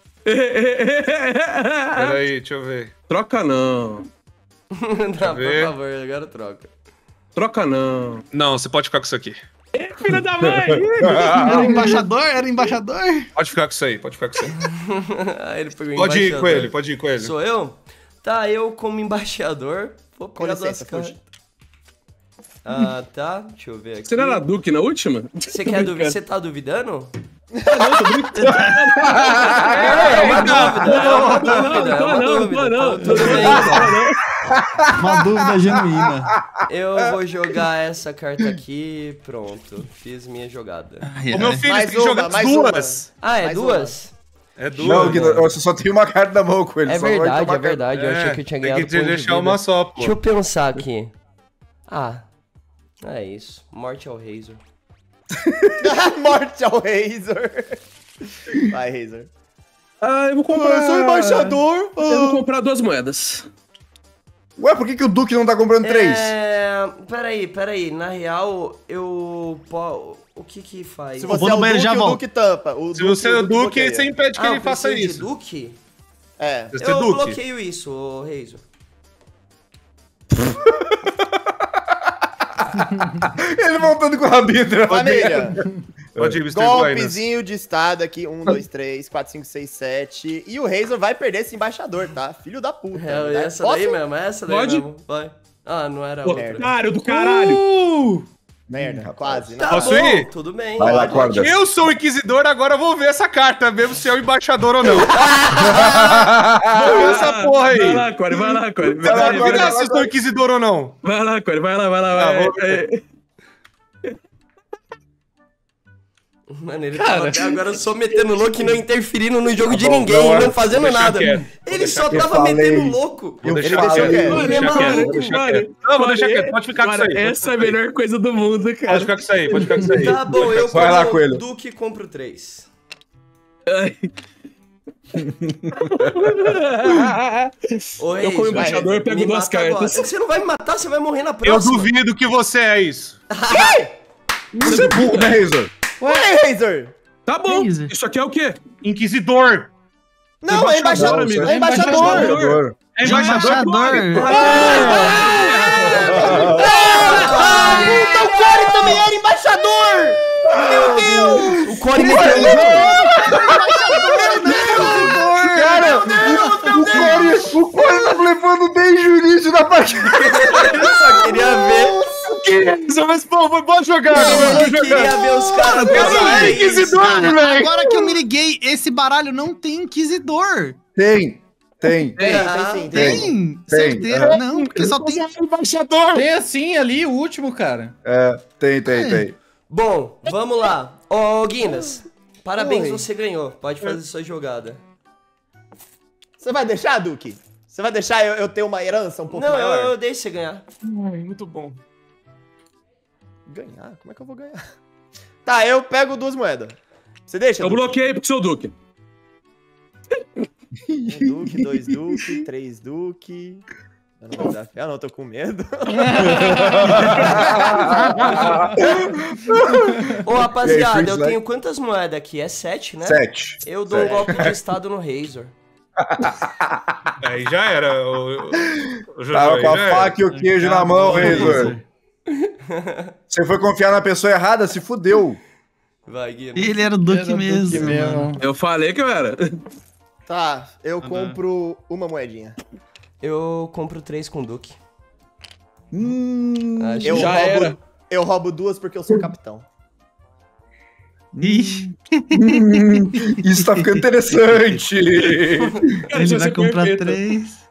Peraí, deixa eu ver. Troca não. Não, por ver. favor, agora troca. Troca não. Não, você pode ficar com isso aqui. Filha da mãe! Era embaixador? Era embaixador? Pode ficar com isso aí, pode ficar com isso aí. Ah, ele pegou Pode ir embaixador. com ele, pode ir com ele. Sou eu? Tá, eu como embaixador vou Com pegar licença, duas Fuji. cartas. Ah, tá. Deixa eu ver aqui. Você não era Duque na última? Você quer duvidar? Você tá duvidando? É uma dúvida. Tudo bem, então. Uma dúvida genuína. Eu vou jogar essa carta aqui. Pronto. Fiz minha jogada. Ai, Ô, meu ai. filho, Mais você tem que jogar uma, as mais duas. Ah, é Mais duas? É duas. Não, Guinness, você só tem uma carta na mão com ele. É só vai verdade, tomar é verdade. Eu achei que eu tinha ganhado Tem que ponto de deixar vida. uma só, pô. Deixa eu pensar aqui. Ah, é isso. Morte ao Razor. Morte ao Razor. Vai, Razor. Ah, eu vou comprar. Eu sou embaixador. Eu vou comprar 2 moedas. Ué, por que o Duque não tá comprando 3? Peraí. Na real, eu... O que faz? Se vou você é no o banheiro e Duque, já o volto. Duque tampa. Se você é o Duque, bloqueia. você impede que eu ele faça preciso de isso. Duque? É. Você é Eu Duque. bloqueio isso, ô Razor. Ele voltando com a rabidra. Família, Pode ir, Mr. Blindness. golpezinho de estado aqui. 1, 2, 3, 4, 5, 6, 7. E o Razor vai perder esse embaixador, tá? Filho da puta. É tá? essa daí Posso? mesmo, é essa daí Pode? mesmo. Vai. Ah, não era outra. Otário do caralho! Merda, quase. Tá Posso bom, ir? tudo bem. Vai lá, Pode. acorda. Eu sou o Inquisidor, agora eu vou ver essa carta, mesmo se é o embaixador ou não. Vou ver essa porra aí. Vai lá, Core, vai lá, Core. Vai lá, vai lá, se eu sou Inquisidor ou não. Vai lá, Core, vai lá, vai lá. Ah, Vai. vou ver. Mano, ele tava até agora só metendo louco e não interferindo no jogo de bom, ninguém, não, não fazendo deixa nada. quieto. Ele só Eu tava falei. metendo louco. Vou deixar Ele quieto. deixa Vou quieto. deixar Ele é quieto. maluco, Vou deixar mano. quieto. Não, vou deixar quieto. Pode ficar com isso aí. Essa é a melhor coisa do mundo, cara. Pode ficar com isso aí, pode ficar com isso aí. Tá bom, eu Vai lá, como Coelho. Duque compro 3. Ô, Eu, como embaixador, eu pego me 2 mata agora. cartas. Você não vai me matar, você vai morrer na Eu próxima. duvido que você é isso. Você é burro, né, Razor? Ué, Razor. Tá bom. Que isso? Isso aqui é o quê? Inquisidor. Não, é embaixador, amigo. é embaixador. É embaixador. Então o Corey também era embaixador! Meu Deus! O Corey meteu no Cara, o Corey tá levando desde o início da partida. Eu só queria ver. Mas, pô, foi boa jogada. Eu queria ver os caras pensarem. Inquisidor, velho. Agora que eu me liguei, esse baralho não tem Inquisidor. Tem. Tem sim, tem. Tem? Certeza? Não, porque só tem... Embaixador. Tem assim ali, o último, cara. Tem. Bom, vamos lá. Ô, Guinness, parabéns, Oi. você ganhou. Pode fazer sua jogada. Você vai deixar, Duque? Você vai deixar eu ter uma herança um pouco Não, maior? eu deixo você ganhar. Ai, muito bom. Ganhar? Como é que eu vou ganhar? Tá, eu pego 2 moedas. Você deixa, Eu Duque? bloqueei pro seu Duque. 1 Duque, 2 Duque, 3 Duque... Eu não vou desafiar, não, tô com medo. Ô, rapaziada, E aí, eu tenho quantas moedas aqui? É 7, né? 7. Eu dou um golpe de estado no Razor. Aí já era. O Jojo Tava aí com a já era. faca e o queijo na mão, Razor. Você foi confiar na pessoa errada, se fudeu. Vai, Guinness. Ele era o Duque mesmo. Mano. Eu falei que eu era. Tá, eu compro uma moedinha. Eu compro 3 com Duque. Acho Eu que Já roubo, era. eu roubo 2 porque eu sou capitão. Ixi, Isso tá ficando interessante. ele vai comprar 3.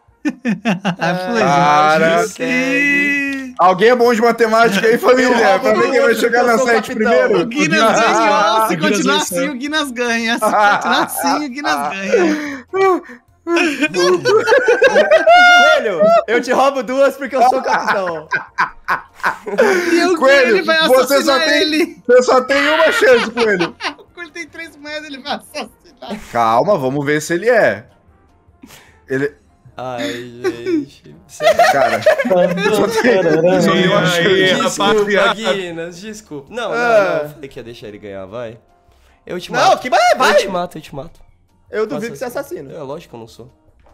Cara, alguém é bom de matemática aí, família? Pra ver quem vai chegar na 7 primeiro? O Guinness ganhou. Se Guinness continuar venceu. assim, o Guinness ganha. Se continuar assim, o Guinness ganha. Coelho, eu te roubo 2 porque eu sou capitão. E o Coelho, Coelho vai você assassinar só tem- ele. Você só tem uma chance com ele. O Coelho tem 3 moedas, ele vai assassinar. Calma, vamos ver se ele é. Ele. Ai, gente. Cara, só tem uma chance. Desculpa, rapaziada. Guinness, desculpa. Não, eu falei que ia deixar ele ganhar, vai. Eu te mato. Não, que vai. Eu te mato. Eu duvido que você é assassino. É lógico que eu não sou.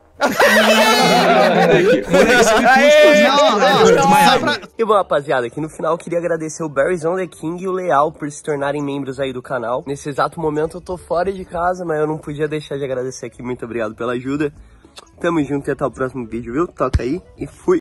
E bom, rapaziada, aqui no final eu queria agradecer o Barryzão The King e o Leal por se tornarem membros aí do canal. Nesse exato momento eu tô fora de casa, mas eu não podia deixar de agradecer aqui. Muito obrigado pela ajuda. Tamo junto e até o próximo vídeo, viu? Toca aí e fui!